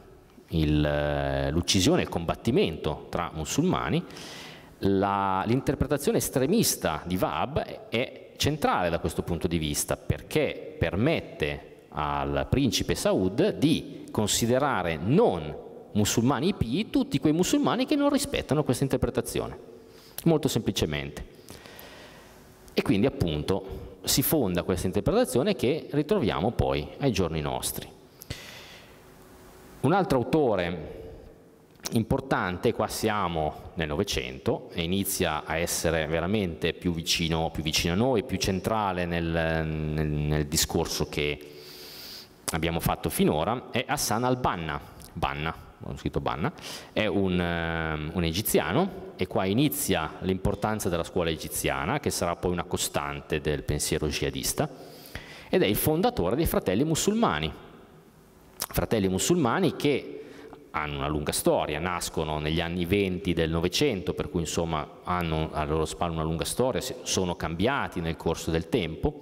l'uccisione e il combattimento tra musulmani, l'interpretazione estremista di Wahhab è centrale da questo punto di vista, perché permette al principe Saud di considerare non musulmani pii tutti quei musulmani che non rispettano questa interpretazione, molto semplicemente. E quindi appunto si fonda questa interpretazione che ritroviamo poi ai giorni nostri. Un altro autore importante, qua siamo nel Novecento e inizia a essere veramente più vicino, più vicino a noi, più centrale nel, nel, nel discorso che abbiamo fatto finora, è Hassan al-Banna. Banna, ho scritto Banna, è un, um, un egiziano, e qua inizia l'importanza della scuola egiziana, che sarà poi una costante del pensiero jihadista, ed è il fondatore dei Fratelli Musulmani. Fratelli Musulmani che hanno una lunga storia, nascono negli anni venti del Novecento, per cui insomma hanno alle loro spalle una lunga storia, sono cambiati nel corso del tempo,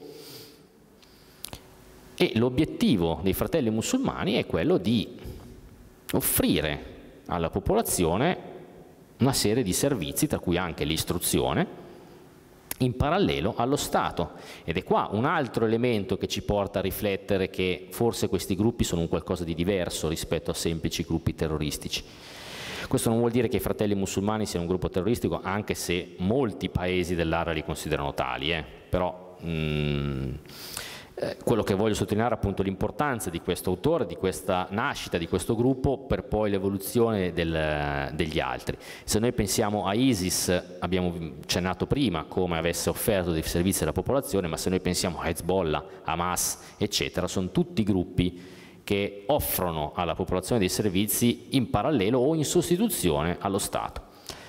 e l'obiettivo dei Fratelli Musulmani è quello di offrire alla popolazione una serie di servizi, tra cui anche l'istruzione, in parallelo allo Stato. Ed è qua un altro elemento che ci porta a riflettere che forse questi gruppi sono un qualcosa di diverso rispetto a semplici gruppi terroristici. Questo non vuol dire che i Fratelli Musulmani siano un gruppo terroristico, anche se molti paesi dell'area li considerano tali, eh. però mh, eh, quello che voglio sottolineare è appunto l'importanza di questo autore, di questa nascita di questo gruppo, per poi l'evoluzione del, degli altri. Se noi pensiamo a ISIS, abbiamo accennato prima come avesse offerto dei servizi alla popolazione, ma se noi pensiamo a Hezbollah, Hamas, eccetera, sono tutti gruppi che offrono alla popolazione dei servizi in parallelo o in sostituzione allo Stato.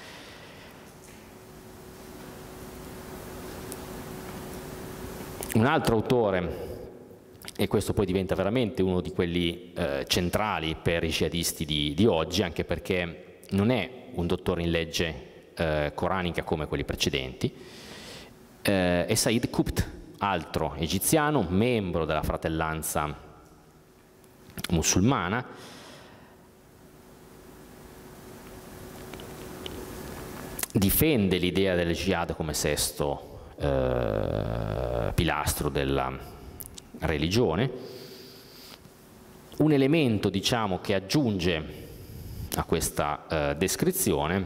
Un altro autore, e questo poi diventa veramente uno di quelli eh, centrali per i jihadisti di, di oggi, anche perché non è un dottore in legge eh, coranica come quelli precedenti, eh, è Said Qutb, altro egiziano, membro della fratellanza musulmana, difende l'idea del jihad come sesto eh, pilastro della religione. Un elemento, diciamo, che aggiunge a questa eh, descrizione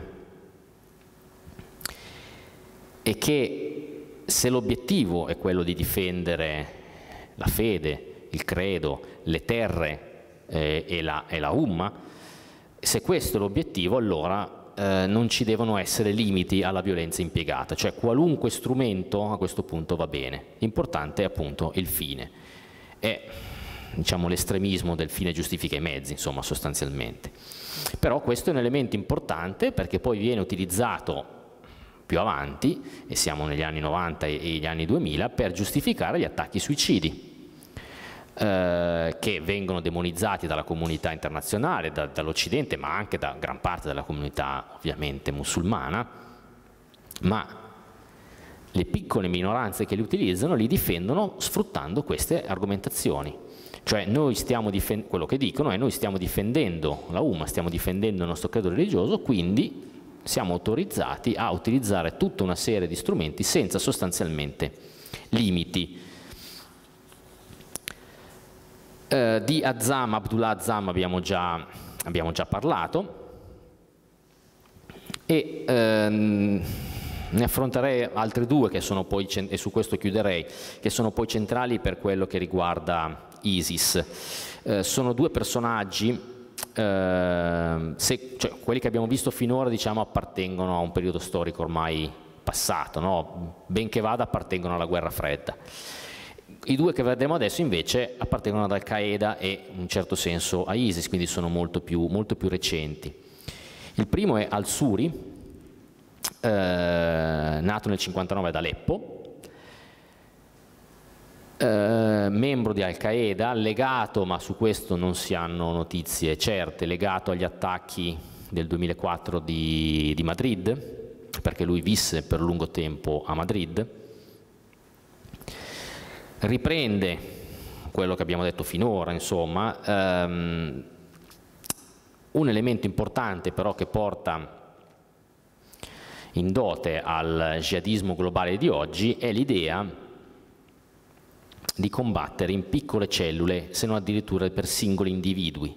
è che se l'obiettivo è quello di difendere la fede, il credo, le terre eh, e, la, e la Umma, se questo è l'obiettivo, allora eh, non ci devono essere limiti alla violenza impiegata, cioè qualunque strumento a questo punto va bene, l'importante è appunto il fine, è diciamo l'estremismo del fine giustifica i mezzi, insomma, sostanzialmente. Però questo è un elemento importante perché poi viene utilizzato più avanti, e siamo negli anni novanta e gli anni duemila, per giustificare gli attacchi suicidi, eh, che vengono demonizzati dalla comunità internazionale, da, dall'Occidente, ma anche da gran parte della comunità ovviamente musulmana, ma le piccole minoranze che li utilizzano li difendono sfruttando queste argomentazioni. Cioè noi stiamo difendendo, quello che dicono è noi stiamo difendendo la Umma, stiamo difendendo il nostro credo religioso, quindi siamo autorizzati a utilizzare tutta una serie di strumenti senza sostanzialmente limiti. Eh, di Azzam, Abdullah Azzam abbiamo già, abbiamo già parlato, e ehm, ne affronterei altri due che sono poi, e su questo chiuderei, che sono poi centrali per quello che riguarda ISIS. Eh, sono due personaggi, eh, se, cioè, quelli che abbiamo visto finora, diciamo, appartengono a un periodo storico ormai passato, no? Benché vada, appartengono alla guerra fredda. I due che vedremo adesso invece appartengono ad Al-Qaeda e in un certo senso a ISIS, quindi sono molto più, molto più recenti. Il primo è al-Suri, eh, nato nel cinquantanove ad Aleppo, Eh, membro di Al-Qaeda, legato, ma su questo non si hanno notizie certe, legato agli attacchi del duemilaquattro di, di Madrid, perché lui visse per lungo tempo a Madrid. Riprende quello che abbiamo detto finora, insomma, ehm, Un elemento importante però che porta in dote al jihadismo globale di oggi è l'idea di combattere in piccole cellule, se non addirittura per singoli individui.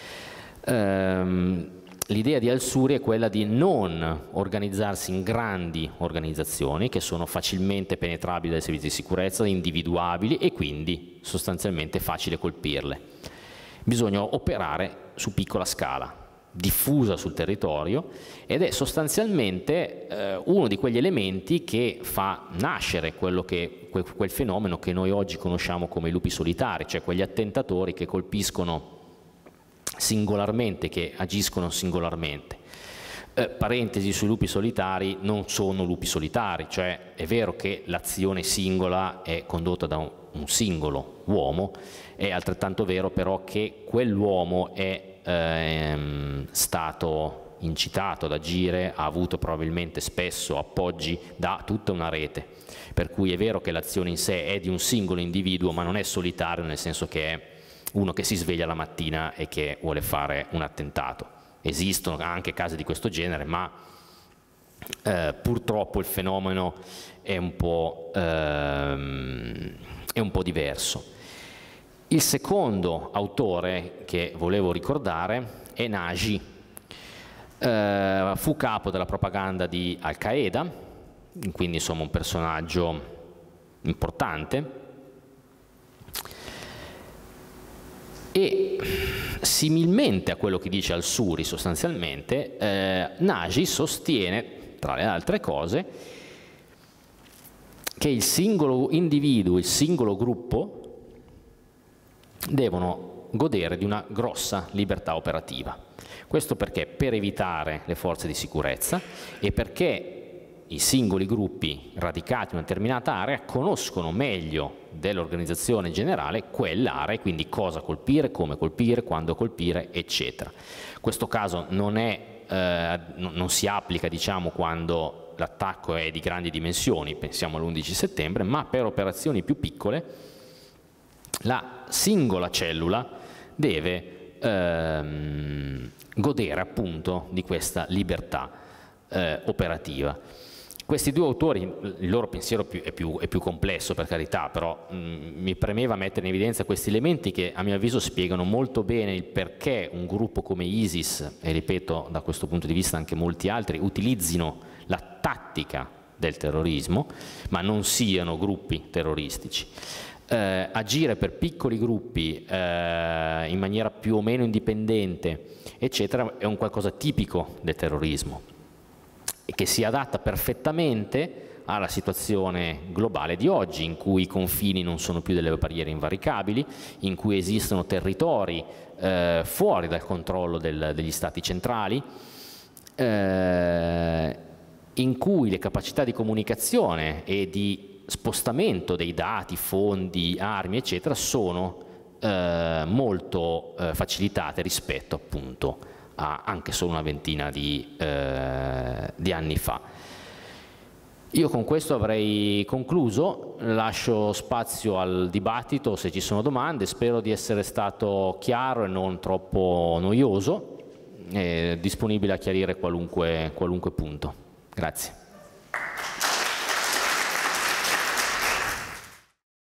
Ehm, l'idea di al-Suri è quella di non organizzarsi in grandi organizzazioni che sono facilmente penetrabili dai servizi di sicurezza, individuabili e quindi sostanzialmente facile colpirle. Bisogna operare su piccola scala, diffusa sul territorio, ed è sostanzialmente eh, uno di quegli elementi che fa nascere quello che, quel, quel fenomeno che noi oggi conosciamo come i lupi solitari, cioè quegli attentatori che colpiscono singolarmente, che agiscono singolarmente. Eh, parentesi sui lupi solitari: non sono lupi solitari, cioè è vero che l'azione singola è condotta da un, un singolo uomo, è altrettanto vero però che quell'uomo è ehm, stato incitato ad agire, ha avuto probabilmente spesso appoggi da tutta una rete, per cui è vero che l'azione in sé è di un singolo individuo, ma non è solitario, nel senso che è uno che si sveglia la mattina e che vuole fare un attentato. Esistono anche casi di questo genere, ma eh, purtroppo il fenomeno è un po', ehm, è un po' diverso. Il secondo autore che volevo ricordare è Naji. Eh, fu capo della propaganda di Al-Qaeda, quindi insomma un personaggio importante, e similmente a quello che dice al-Suri sostanzialmente, eh, Naji sostiene, tra le altre cose, che il singolo individuo, il singolo gruppo devono godere di una grossa libertà operativa. Questo perché? Per evitare le forze di sicurezza e perché i singoli gruppi radicati in una determinata area conoscono meglio dell'organizzazione generale quell'area, quindi cosa colpire, come colpire, quando colpire, eccetera. Questo caso non, è, eh, non si applica, diciamo, quando l'attacco è di grandi dimensioni, pensiamo all'undici settembre, ma per operazioni più piccole la singola cellula deve ehm, godere appunto di questa libertà eh, operativa. Questi due autori, il loro pensiero più, è, più, è più complesso, per carità, però mh, mi premeva mettere in evidenza questi elementi che a mio avviso spiegano molto bene il perché un gruppo come ISIS, e ripeto da questo punto di vista anche molti altri, utilizzino la tattica del terrorismo, ma non siano gruppi terroristici. Eh, agire per piccoli gruppi eh, in maniera più o meno indipendente, eccetera, è un qualcosa tipico del terrorismo e che si adatta perfettamente alla situazione globale di oggi, in cui i confini non sono più delle barriere invaricabili, in cui esistono territori eh, fuori dal controllo del, degli stati centrali, eh, in cui le capacità di comunicazione e di spostamento dei dati, fondi, armi, eccetera, sono eh, molto eh, facilitate rispetto appunto a anche solo una ventina di, eh, di anni fa. Io con questo avrei concluso, lascio spazio al dibattito se ci sono domande, spero di essere stato chiaro e non troppo noioso, eh, disponibile a chiarire qualunque, qualunque punto. Grazie.